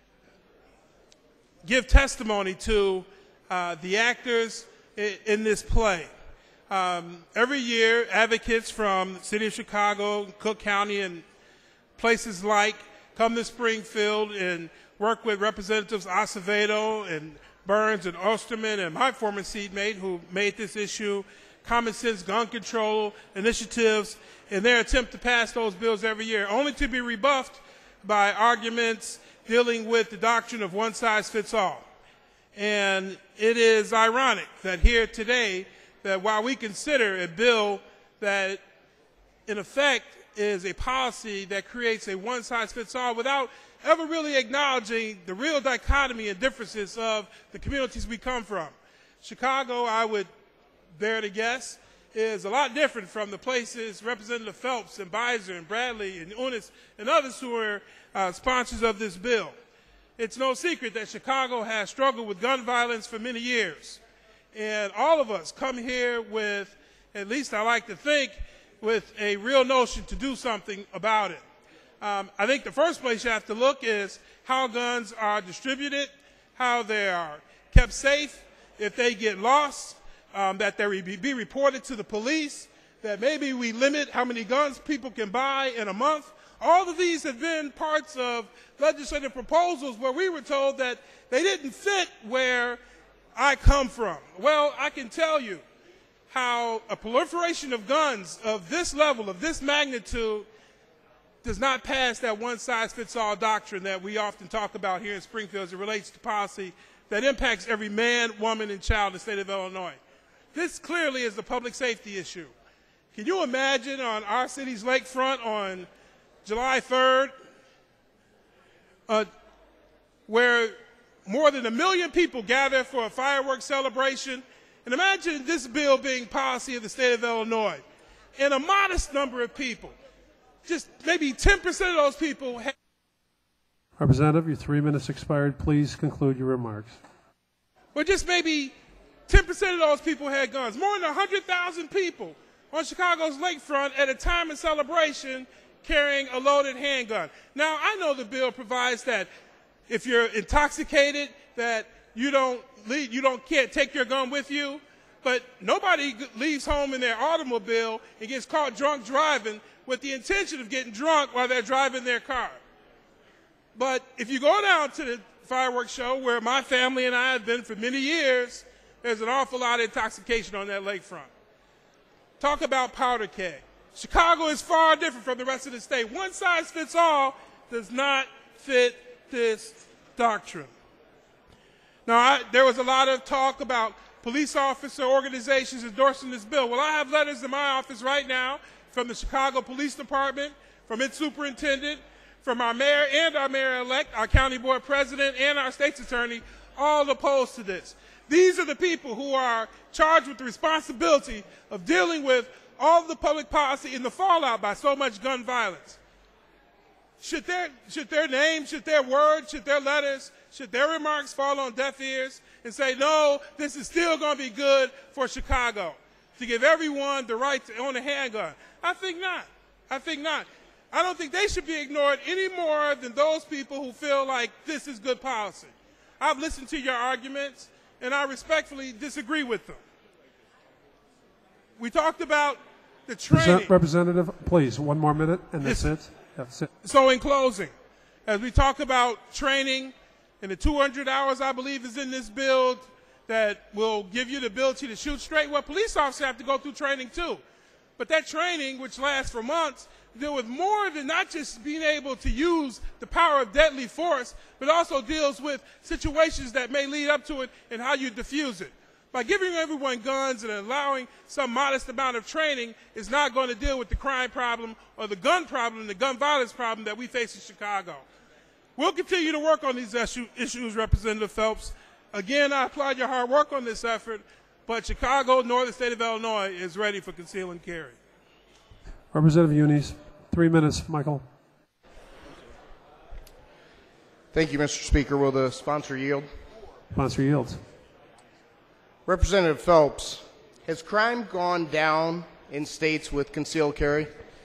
give testimony to uh, the actors in, in this play. Um, every year, advocates from the city of Chicago, Cook County, and places like come to Springfield and work with Representatives Acevedo and Burns and Osterman and my former seatmate who made this issue common sense gun control initiatives in their attempt to pass those bills every year, only to be rebuffed by arguments dealing with the doctrine of one size fits all. And it is ironic that here today, that while we consider a bill that in effect is a policy that creates a one size fits all without ever really acknowledging the real dichotomy and differences of the communities we come from. Chicago, I would dare to guess, is a lot different from the places Representative Phelps and Beiser and Bradley and Unis and others who are uh, sponsors of this bill. It's no secret that Chicago has struggled with gun violence for many years. And all of us come here with, at least I like to think, with a real notion to do something about it. Um, I think the first place you have to look is how guns are distributed, how they are kept safe, if they get lost, um, that they be, be reported to the police, that maybe we limit how many guns people can buy in a month. All of these have been parts of legislative proposals where we were told that they didn't fit where I come from. Well, I can tell you how a proliferation of guns of this level, of this magnitude, does not pass that one-size-fits-all doctrine that we often talk about here in Springfield as it relates to policy that impacts every man, woman, and child in the state of Illinois. This clearly is a public safety issue. Can you imagine on our city's lakefront on July third, uh, where more than a million people gather for a fireworks celebration, and imagine this bill being policy of the state of Illinois, and a modest number of people, just maybe ten percent of those people have. Representative, your three minutes expired. Please conclude your remarks. Well, just maybe ten percent of those people had guns. More than one hundred thousand people on Chicago's lakefront at a time of celebration carrying a loaded handgun. Now, I know the bill provides that if you're intoxicated, that you don't leave, you don't can't take your gun with you, but nobody leaves home in their automobile and gets caught drunk driving with the intention of getting drunk while they're driving their car. But if you go down to the fireworks show where my family and I have been for many years, there's an awful lot of intoxication on that lakefront. Talk about powder keg. Chicago is far different from the rest of the state. One size fits all does not fit this doctrine. Now, I, there was a lot of talk about police officer organizations endorsing this bill. Well, I have letters in my office right now from the Chicago Police Department, from its superintendent, from our mayor and our mayor-elect, our county board president, and our state's attorney, all opposed to this. These are the people who are charged with the responsibility of dealing with all of the public policy and the fallout by so much gun violence. Should their, should their names, should their words, should their letters, should their remarks fall on deaf ears and say, no, this is still going to be good for Chicago, to give everyone the right to own a handgun? I think not. I think not. I don't think they should be ignored any more than those people who feel like this is good policy. I've listened to your arguments, and I respectfully disagree with them. We talked about the training. Representative, please, one more minute, and that's it. That's it. So in closing, as we talk about training, and the two hundred hours I believe is in this bill that will give you the ability to shoot straight, well, police officers have to go through training too. But that training, which lasts for months, deals with more than not just being able to use the power of deadly force, but also deals with situations that may lead up to it and how you diffuse it. By giving everyone guns and allowing some modest amount of training is not going to deal with the crime problem or the gun problem, the gun violence problem that we face in Chicago. We'll continue to work on these issue, issues, Representative Phelps. Again, I applaud your hard work on this effort, but Chicago, nor the state of Illinois, is ready for conceal and carry. Representative Unies, three minutes. Michael. Thank you, Mister Speaker. Will the sponsor yield? Sponsor yields. Representative Phelps, has crime gone down in states with concealed carry?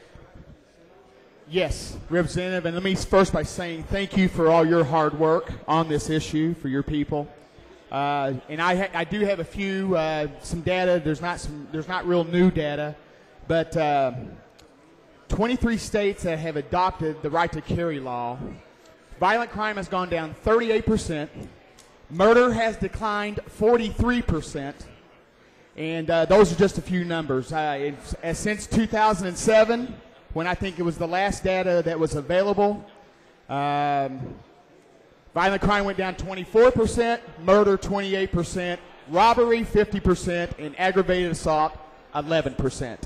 Yes, Representative, and let me first by saying thank you for all your hard work on this issue for your people. Uh, and I, ha I do have a few, uh, some data. There's not some, there's not real new data, but uh, twenty-three states that have adopted the right to carry law. Violent crime has gone down thirty-eight percent. Murder has declined forty-three percent. And uh, those are just a few numbers. Uh, it's, since two thousand seven, when I think it was the last data that was available, um, violent crime went down twenty-four percent, murder twenty-eight percent, robbery fifty percent, and aggravated assault eleven percent.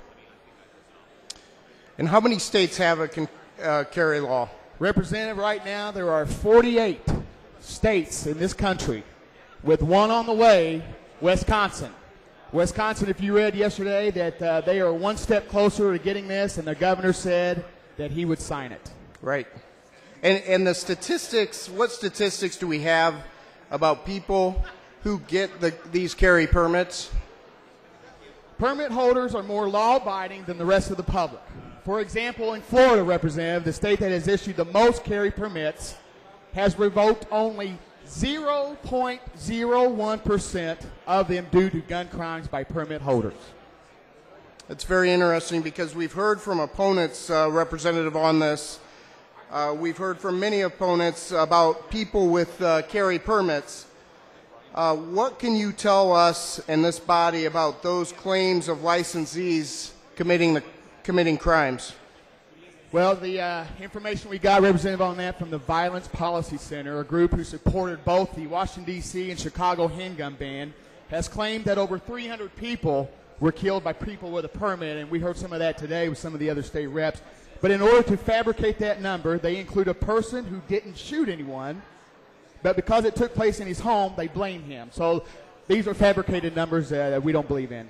And how many states have a con uh, carry law? Representative, right now there are forty-eight states in this country, with one on the way, Wisconsin. Wisconsin, if you read yesterday, that uh, they are one step closer to getting this, and the governor said that he would sign it. Right. And, and the statistics, what statistics do we have about people who get the, these carry permits? Permit holders are more law-abiding than the rest of the public. For example, in Florida, Representative, the state that has issued the most carry permits, has revoked only zero point zero one percent of them due to gun crimes by permit holders. It's very interesting because we've heard from opponents, uh, Representative, on this. Uh, we've heard from many opponents about people with uh, carry permits. Uh, what can you tell us in this body about those claims of licensees committing, the, committing crimes? Well, the uh, information we got, Representative, on that from the Violence Policy Center, a group who supported both the Washington, D C and Chicago handgun ban, has claimed that over three hundred people were killed by people with a permit, and we heard some of that today with some of the other state reps. But in order to fabricate that number, they include a person who didn't shoot anyone, but because it took place in his home, they blame him. So these are fabricated numbers uh, that we don't believe in.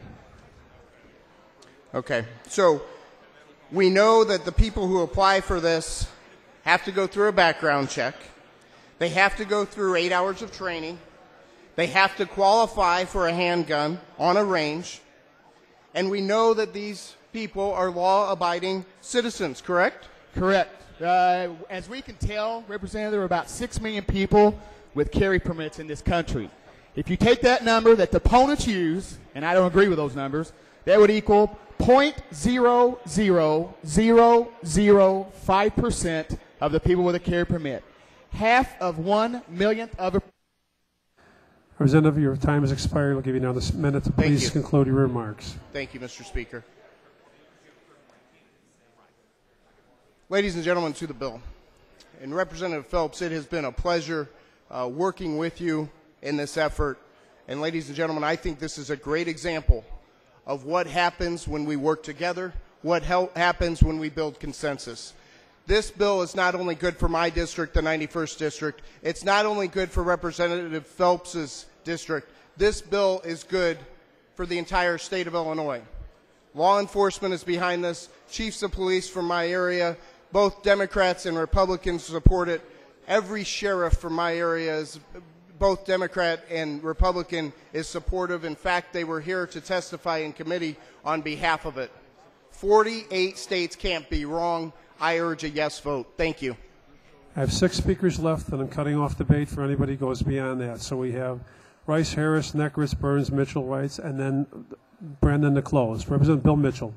Okay. So we know that the people who apply for this have to go through a background check. They have to go through eight hours of training. They have to qualify for a handgun on a range. And we know that these people are law-abiding citizens, correct? Correct. Uh, as we can tell, Representative, there are about six million people with carry permits in this country. If you take that number that the opponents use, and I don't agree with those numbers, that would equal zero point zero zero zero zero five percent of the people with a carry permit. Half of one millionth of a... Representative, your time has expired. We'll give you another minute to please conclude your remarks. Thank you, Mister Speaker. Ladies and gentlemen, to the bill. And Representative Phelps, it has been a pleasure uh, working with you in this effort. And ladies and gentlemen, I think this is a great example of what happens when we work together, what happens when we build consensus. This bill is not only good for my district, the ninety-first district, it's not only good for Representative Phelps's district, this bill is good for the entire state of Illinois. Law enforcement is behind this. Chiefs of police from my area, both Democrats and Republicans support it. Every sheriff from my area is both Democrat and Republican is supportive. In fact, they were here to testify in committee on behalf of it. forty-eight states can't be wrong. I urge a yes vote. Thank you. I have six speakers left, and I'm cutting off debate for anybody who goes beyond that. So we have Rice, Harris, Necris, Burns, Mitchell, Wrights, and then Brandon to close. Representative Bill Mitchell.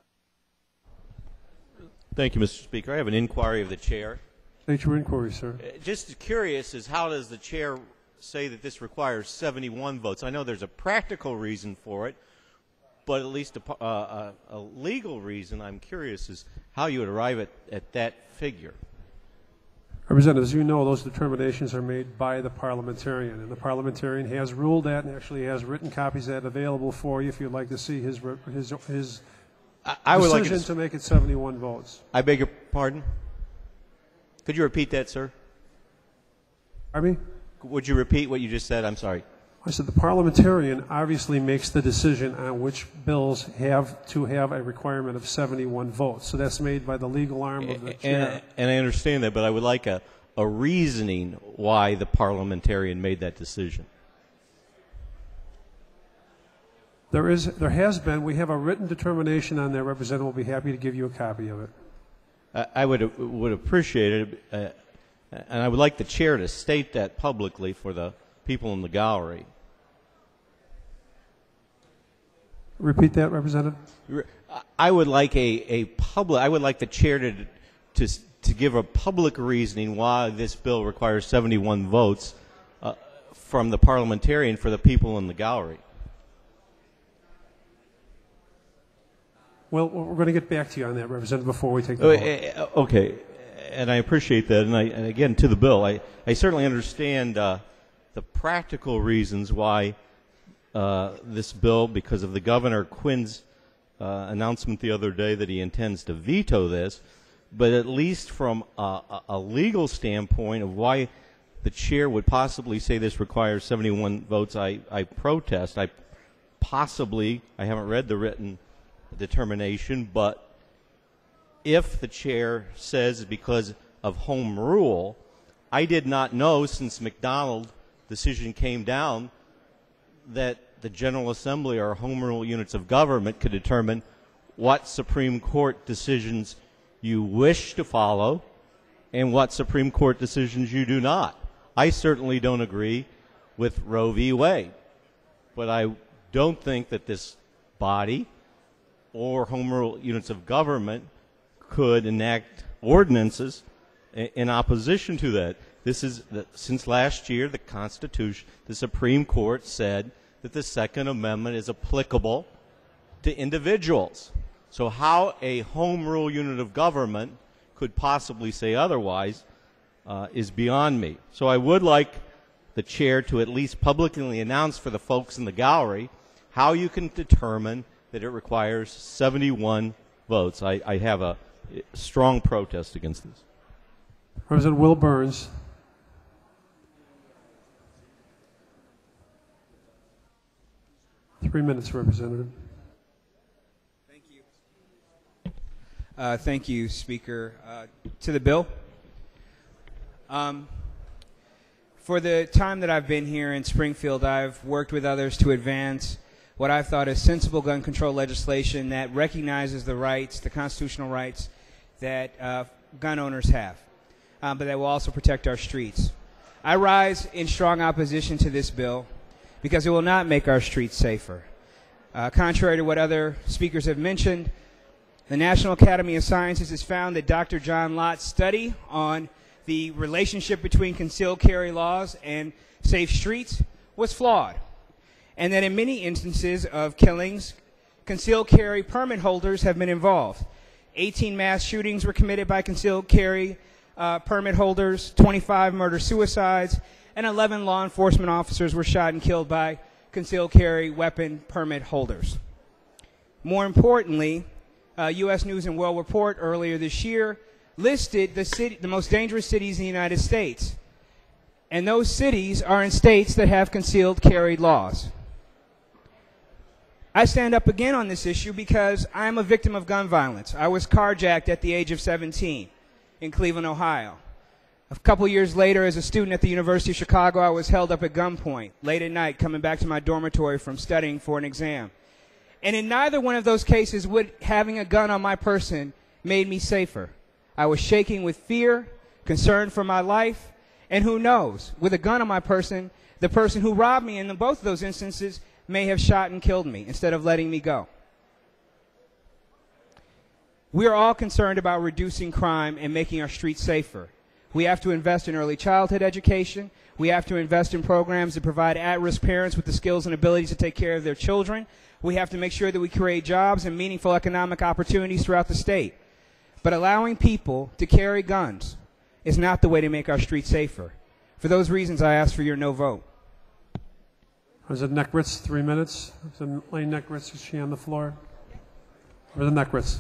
Thank you, Mister Speaker. I have an inquiry of the chair. State your inquiry, sir. Uh, Just curious is how does the chair say that this requires seventy-one votes? I know there's a practical reason for it, but at least a, uh, a, a legal reason I'm curious is how you would arrive at, at that figure. Representative, as you know, those determinations are made by the parliamentarian, and the parliamentarian has ruled that and actually has written copies of that available for you if you'd like to see his his his I, I would decision like to make it seventy-one votes. I beg your pardon? Could you repeat that, sir? Pardon me? Would you repeat what you just said? I'm sorry. I said the parliamentarian obviously makes the decision on which bills have to have a requirement of seventy-one votes. So that's made by the legal arm of the chair. And, and I understand that, but I would like a, a reasoning why the parliamentarian made that decision. There is, there has been. We have a written determination on that. Representative will be happy to give you a copy of it. I, I would would appreciate it, uh, and I would like the chair to state that publicly for the people in the gallery. Repeat that, Representative. I would like a, a public. I would like the chair to to to give a public reasoning why this bill requires seventy-one votes uh, from the parliamentarian for the people in the gallery. Well, we're going to get back to you on that, Representative, before we take the vote. Okay, and I appreciate that. And, I, and again, to the bill, I, I certainly understand uh, the practical reasons why uh, this bill, because of the Governor Quinn's uh, announcement the other day that he intends to veto this, but at least from a, a legal standpoint of why the chair would possibly say this requires seventy-one votes, I, I protest. I possibly, I haven't read the written determination, but if the chair says because of home rule, I did not know since McDonald decision came down that the General Assembly or home rule units of government could determine what Supreme Court decisions you wish to follow and what Supreme Court decisions you do not. I certainly don't agree with Roe v. Wade, but I don't think that this body or home rule units of government could enact ordinances in opposition to that. This is, the, since last year, the Constitution, the Supreme Court said that the Second Amendment is applicable to individuals. So how a home rule unit of government could possibly say otherwise uh, is beyond me. So I would like the chair to at least publicly announce for the folks in the gallery how you can determine that it requires seventy-one votes. I, I have a strong protest against this. Representative Will Burns. Three minutes, Representative. Thank you. Uh, thank you, Speaker. Uh, to the bill. Um, for the time that I've been here in Springfield, I've worked with others to advance what I've thought is sensible gun control legislation that recognizes the rights, the constitutional rights that uh, gun owners have, um, but that will also protect our streets. I rise in strong opposition to this bill because it will not make our streets safer. Uh, contrary to what other speakers have mentioned, the National Academy of Sciences has found that Doctor John Lott's study on the relationship between concealed carry laws and safe streets was flawed, and that in many instances of killings, concealed carry permit holders have been involved. eighteen mass shootings were committed by concealed carry uh, permit holders, twenty-five murder-suicides, and eleven law enforcement officers were shot and killed by concealed carry weapon permit holders. More importantly, uh, U S News and World Report earlier this year listed the, city, the most dangerous cities in the United States. And those cities are in states that have concealed carry laws. I stand up again on this issue because I'm a victim of gun violence. I was carjacked at the age of seventeen in Cleveland, Ohio. A couple years later, as a student at the University of Chicago, I was held up at gunpoint late at night coming back to my dormitory from studying for an exam. And in neither one of those cases would having a gun on my person made me safer. I was shaking with fear, concern for my life, and who knows, with a gun on my person, the person who robbed me in both of those instances may have shot and killed me instead of letting me go. We are all concerned about reducing crime and making our streets safer. We have to invest in early childhood education. We have to invest in programs that provide at-risk parents with the skills and abilities to take care of their children. We have to make sure that we create jobs and meaningful economic opportunities throughout the state. But allowing people to carry guns is not the way to make our streets safer. For those reasons, I ask for your no vote. Representative Neckritz, three minutes. Representative Lane Neckritz, is she on the floor? Representative Neckritz.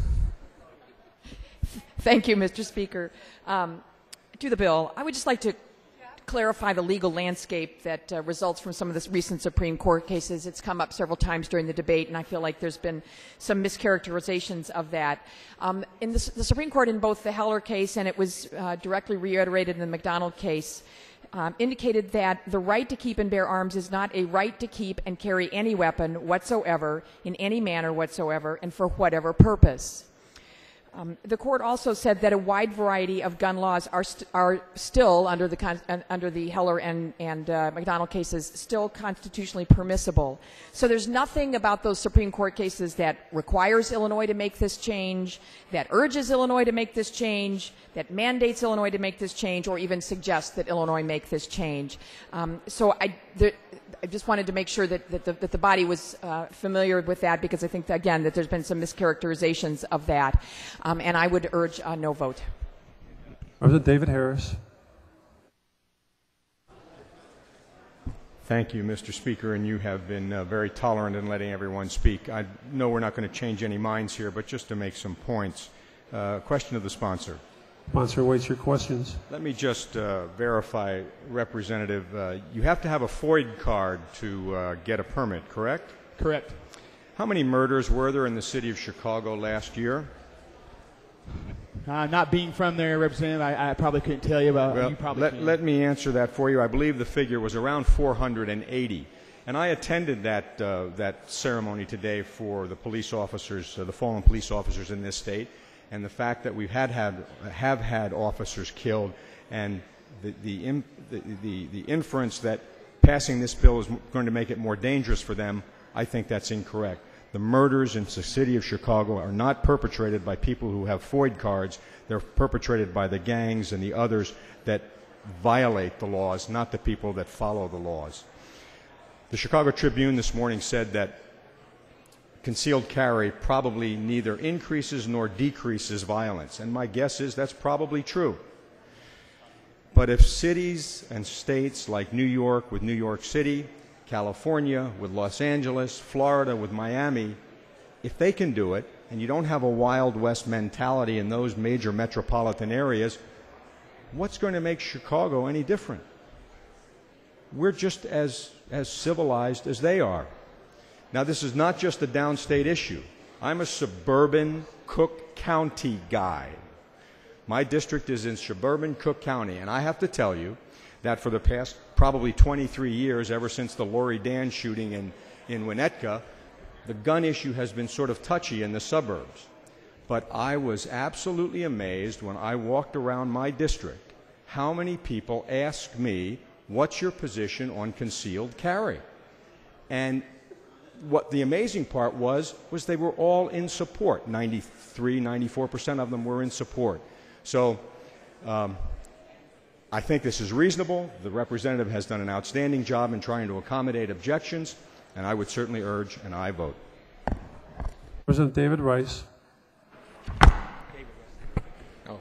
Thank you, Mister Speaker. Um, to the bill, I would just like to clarify the legal landscape that uh, results from some of the recent Supreme Court cases. It's come up several times during the debate, and I feel like there's been some mischaracterizations of that. Um, in the, the Supreme Court, in both the Heller case and it was uh, directly reiterated in the McDonald case, um, indicated that the right to keep and bear arms is not a right to keep and carry any weapon whatsoever, in any manner whatsoever, and for whatever purpose. Um, the court also said that a wide variety of gun laws are, st are still, under the, con uh, under the Heller and, and uh, McDonald cases, still constitutionally permissible. So there's nothing about those Supreme Court cases that requires Illinois to make this change, that urges Illinois to make this change, that mandates Illinois to make this change, or even suggests that Illinois make this change. Um, so I, the, I just wanted to make sure that, that, the, that the body was uh, familiar with that, because I think, that, again, that there's been some mischaracterizations of that. Um, and I would urge a no vote. Representative David Harris. Thank you, Mister Speaker, and you have been uh, very tolerant in letting everyone speak. I know we're not going to change any minds here, but just to make some points. Uh, question of the sponsor. Sponsor awaits your questions. Let me just uh, verify, Representative, uh, you have to have a FOID card to uh, get a permit, correct? Correct. How many murders were there in the city of Chicago last year? Uh, not being from there, Representative, I, I probably couldn't tell you about. Well, you probably let, can. let me answer that for you. I believe the figure was around four hundred eighty. And I attended that, uh, that ceremony today for the police officers, uh, the fallen police officers in this state, and the fact that we've had, had, have had officers killed, and the, the, im, the, the, the inference that passing this bill is going to make it more dangerous for them, I think that's incorrect. The murders in the city of Chicago are not perpetrated by people who have FOID cards. They're perpetrated by the gangs and the others that violate the laws, not the people that follow the laws. The Chicago Tribune this morning said that concealed carry probably neither increases nor decreases violence, and my guess is that's probably true. But if cities and states like New York with New York City, California with Los Angeles, Florida with Miami, if they can do it, and you don't have a Wild West mentality in those major metropolitan areas, what's going to make Chicago any different? We're just as, as civilized as they are. Now, this is not just a downstate issue. I'm a suburban Cook County guy. My district is in suburban Cook County, and I have to tell you that for the past probably twenty-three years, ever since the Lori Dan shooting in, in Winnetka, the gun issue has been sort of touchy in the suburbs. But I was absolutely amazed when I walked around my district how many people asked me, what's your position on concealed carry? And what the amazing part was, was they were all in support. ninety-three, ninety-four percent of them were in support. So um, I think this is reasonable. The representative has done an outstanding job in trying to accommodate objections, and I would certainly urge an aye vote. Representative David Rice. Oh.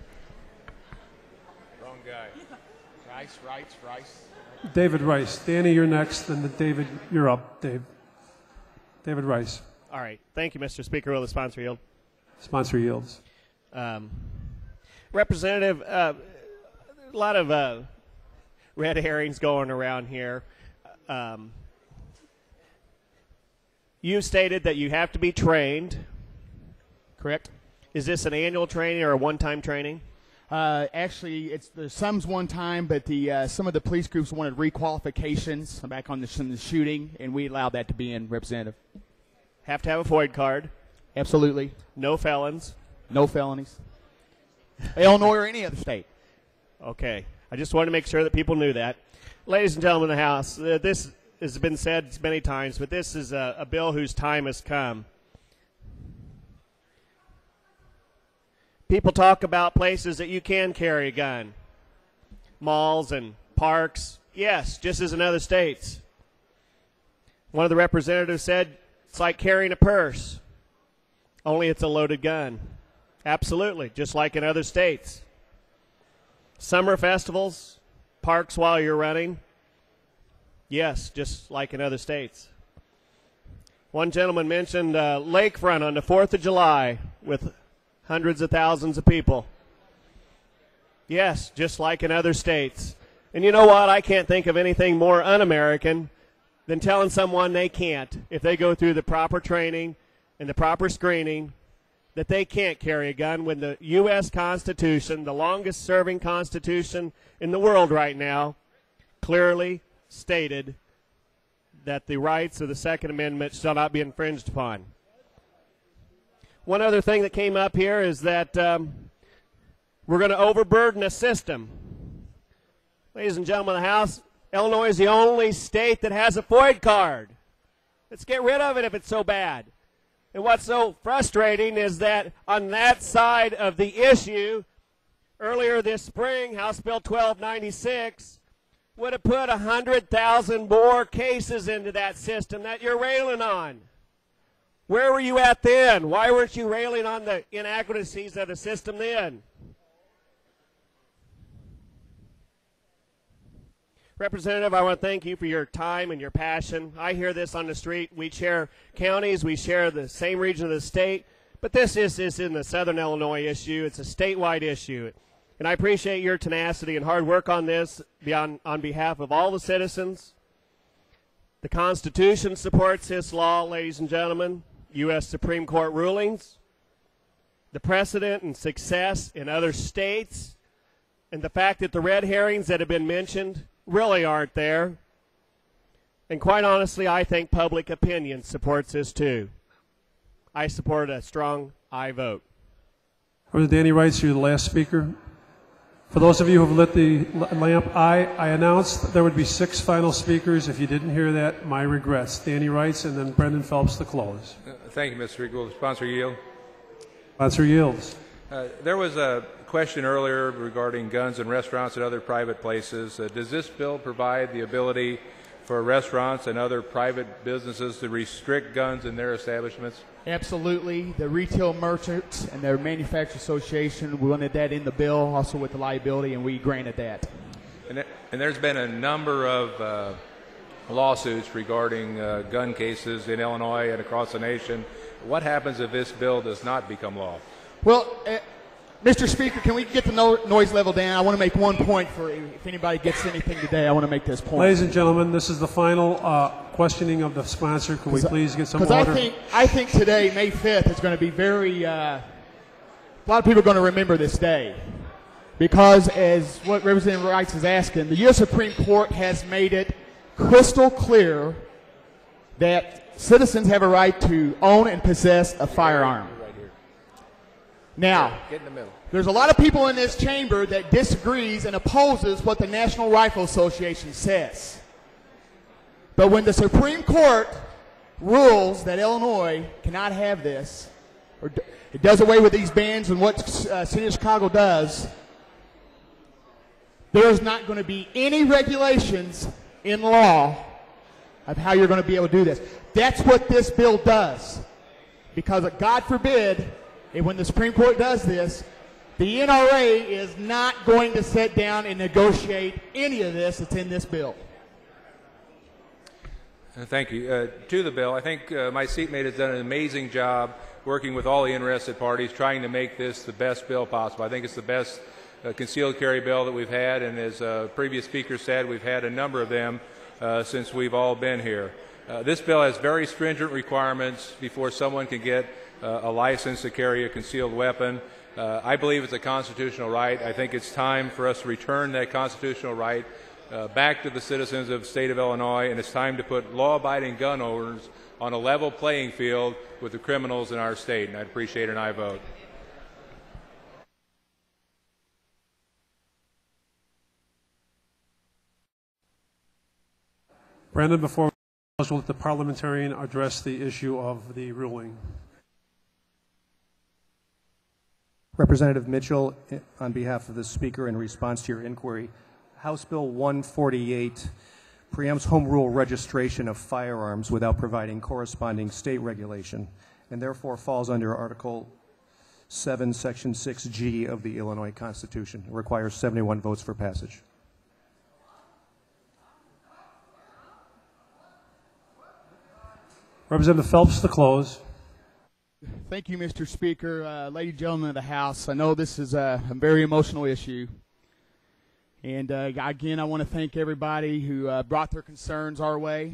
Wrong guy. Rice, Rice, Rice. David Rice. Danny, you're next, and then David, you're up, Dave. David Rice. All right. Thank you, Mister Speaker. Will the sponsor yield? Sponsor yields. Um, Representative, uh, a lot of uh, red herrings going around here. Um, you stated that you have to be trained. Correct. Is this an annual training or a one-time training? Uh, actually, it's the some's one time, but the uh, some of the police groups wanted requalifications back on the, the shooting, and we allowed that to be in, Representative. Have to have a FOID card. Absolutely. No felons. No felonies. Illinois or any other state. Okay. I just wanted to make sure that people knew that. Ladies and gentlemen of the House, uh, this has been said many times, but this is a, a bill whose time has come. People talk about places that you can carry a gun. Malls and parks. Yes, just as in other states. One of the representatives said it's like carrying a purse, only it's a loaded gun. Absolutely, just like in other states. Summer festivals, parks while you're running. Yes, just like in other states. One gentleman mentioned uh, lakefront on the fourth of July with hundreds of thousands of people. Yes, just like in other states. And you know what? I can't think of anything more un-American than telling someone they can't, if they go through the proper training and the proper screening, that they can't carry a gun when the U S Constitution, the longest-serving Constitution in the world right now, clearly stated that the rights of the Second Amendment shall not be infringed upon. One other thing that came up here is that um, we're going to overburden a system. Ladies and gentlemen of the House, Illinois is the only state that has a FOID card. Let's get rid of it if it's so bad. And what's so frustrating is that on that side of the issue, earlier this spring, House Bill twelve ninety-six would have put one hundred thousand more cases into that system that you're railing on. Where were you at then? Why weren't you railing on the inadequacies of the system then? Representative, I want to thank you for your time and your passion. I hear this on the street. We share counties. We share the same region of the state. But this is, is in the Southern Illinois issue. It's a statewide issue. And I appreciate your tenacity and hard work on this on, on behalf of all the citizens. The Constitution supports this law, ladies and gentlemen. U S Supreme Court rulings, the precedent and success in other states, and the fact that the red herrings that have been mentioned really aren't there. And quite honestly, I think public opinion supports this too. I support a strong aye vote. Representative Danny Wrights, you're the last speaker. For those of you who have lit the lamp, I, I announced that there would be six final speakers. If you didn't hear that, my regrets. Danny Wrights and then Brendan Phelps to close. Uh, thank you, Mister Eagle. Sponsor yield. Sponsor yields. Uh, there was a question earlier regarding guns in restaurants and other private places. Uh, does this bill provide the ability for restaurants and other private businesses to restrict guns in their establishments? Absolutely. The Retail Merchants and their Manufacturer Association wanted that in the bill, also with the liability, and we granted that. And, th and there's been a number of uh, lawsuits regarding uh, gun cases in Illinois and across the nation. What happens if this bill does not become law? Well, uh, Mister Speaker, can we get the no noise level down? I want to make one point for if anybody gets anything today. I want to make this point. Ladies and gentlemen, this is the final uh, questioning of the sponsor. Can we please get some order? Because I think, I think today, May fifth, is going to be very, uh, a lot of people are going to remember this day. Because as what Representative Wrights is asking, the U S Supreme Court has made it crystal clear that citizens have a right to own and possess a firearm. Now, Get in the middle. there's a lot of people in this chamber that disagrees and opposes what the National Rifle Association says. But when the Supreme Court rules that Illinois cannot have this, or it does away with these bans and what uh, City of Chicago does, there's not going to be any regulations in law of how you're going to be able to do this. That's what this bill does. Because God forbid, and when the Supreme Court does this, the N R A is not going to sit down and negotiate any of this that's in this bill. Uh, Thank you. Uh, to the bill, I think uh, my seatmate has done an amazing job working with all the interested parties, trying to make this the best bill possible. I think it's the best uh, concealed carry bill that we've had, and as uh, previous speaker said, we've had a number of them uh, since we've all been here. Uh, this bill has very stringent requirements before someone can get uh, a license to carry a concealed weapon. Uh, I believe it's a constitutional right. I think it's time for us to return that constitutional right uh, back to the citizens of the state of Illinois, and it's time to put law-abiding gun owners on a level playing field with the criminals in our state, and I'd appreciate an aye vote. Brandon, before we close, will the parliamentarian address the issue of the ruling? Representative Mitchell, on behalf of the Speaker, in response to your inquiry, House Bill one forty-eight preempts home rule registration of firearms without providing corresponding state regulation, and therefore falls under Article seven, Section six G of the Illinois Constitution. It requires seventy-one votes for passage. Representative Phelps, to close. Thank you, Mister Speaker. Uh, ladies and gentlemen of the House, I know this is a, a very emotional issue. And uh, again, I want to thank everybody who uh, brought their concerns our way.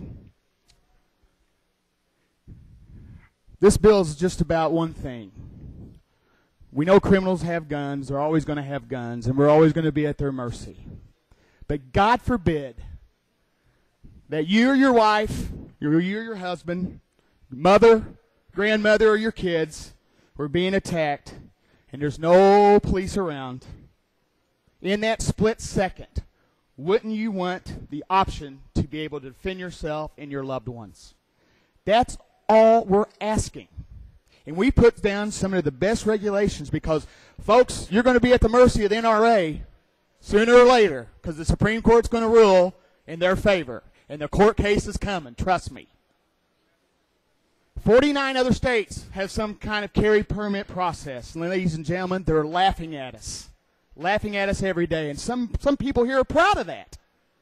This bill is just about one thing. We know criminals have guns. They're always going to have guns, and we're always going to be at their mercy. But God forbid that you or your wife, you or your husband, mother, grandmother, or your kids were being attacked, and there's no police around. In that split second, wouldn't you want the option to be able to defend yourself and your loved ones? That's all we're asking. And we put down some of the best regulations because, folks, you're going to be at the mercy of the N R A sooner or later because the Supreme Court's going to rule in their favor. And the court case is coming, trust me. forty-nine other states have some kind of carry permit process. And ladies and gentlemen, they're laughing at us. Laughing at us every day. And some, some people here are proud of that.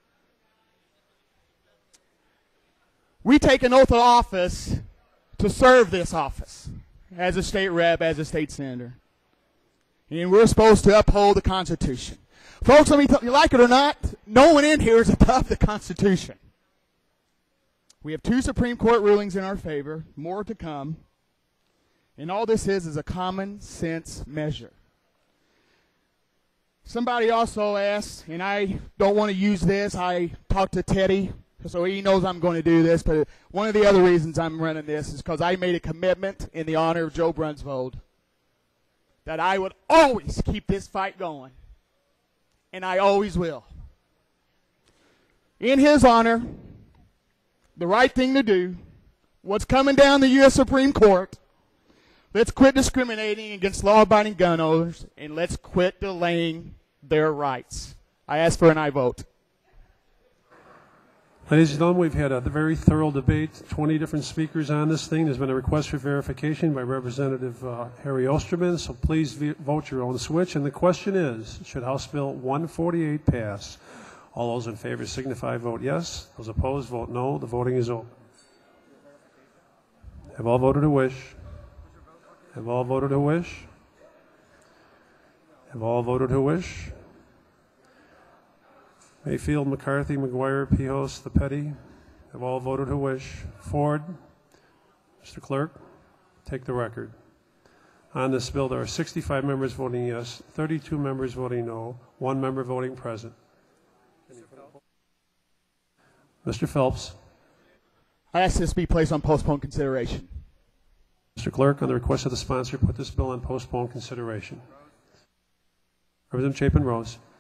We take an oath of office to serve this office as a state rep, as a state senator. And we're supposed to uphold the Constitution. Folks, let me tell you, like it or not, no one in here is above the Constitution. We have two Supreme Court rulings in our favor, more to come. And all this is is a common sense measure. Somebody also asked, and I don't want to use this, I talked to Teddy, so he knows I'm going to do this, but one of the other reasons I'm running this is because I made a commitment in the honor of Joe Brunsvold that I would always keep this fight going, and I always will. In his honor, the right thing to do, what's coming down the U S Supreme Court, let's quit discriminating against law-abiding gun owners, and let's quit delaying their rights. I ask for an aye vote. Ladies and gentlemen, we've had a very thorough debate, twenty different speakers on this thing. There's been a request for verification by Representative uh, Harry Osterman, so please vote your own switch. And the question is, should House Bill one forty-eight pass? All those in favor signify vote yes. Those opposed vote no. The voting is open. Have all voted who wish? Have all voted who wish? Have all voted who wish? Mayfield, McCarthy, McGuire, Pihos, the Petty. Have all voted who wish? Ford, Mister Clerk, take the record. On this bill, there are sixty-five members voting yes, thirty-two members voting no, one member voting present. Mister Phelps. I ask this be placed on postponed consideration. Mister Clerk, on the request of the sponsor, put this bill on postponed consideration. Representative Chapin Rose.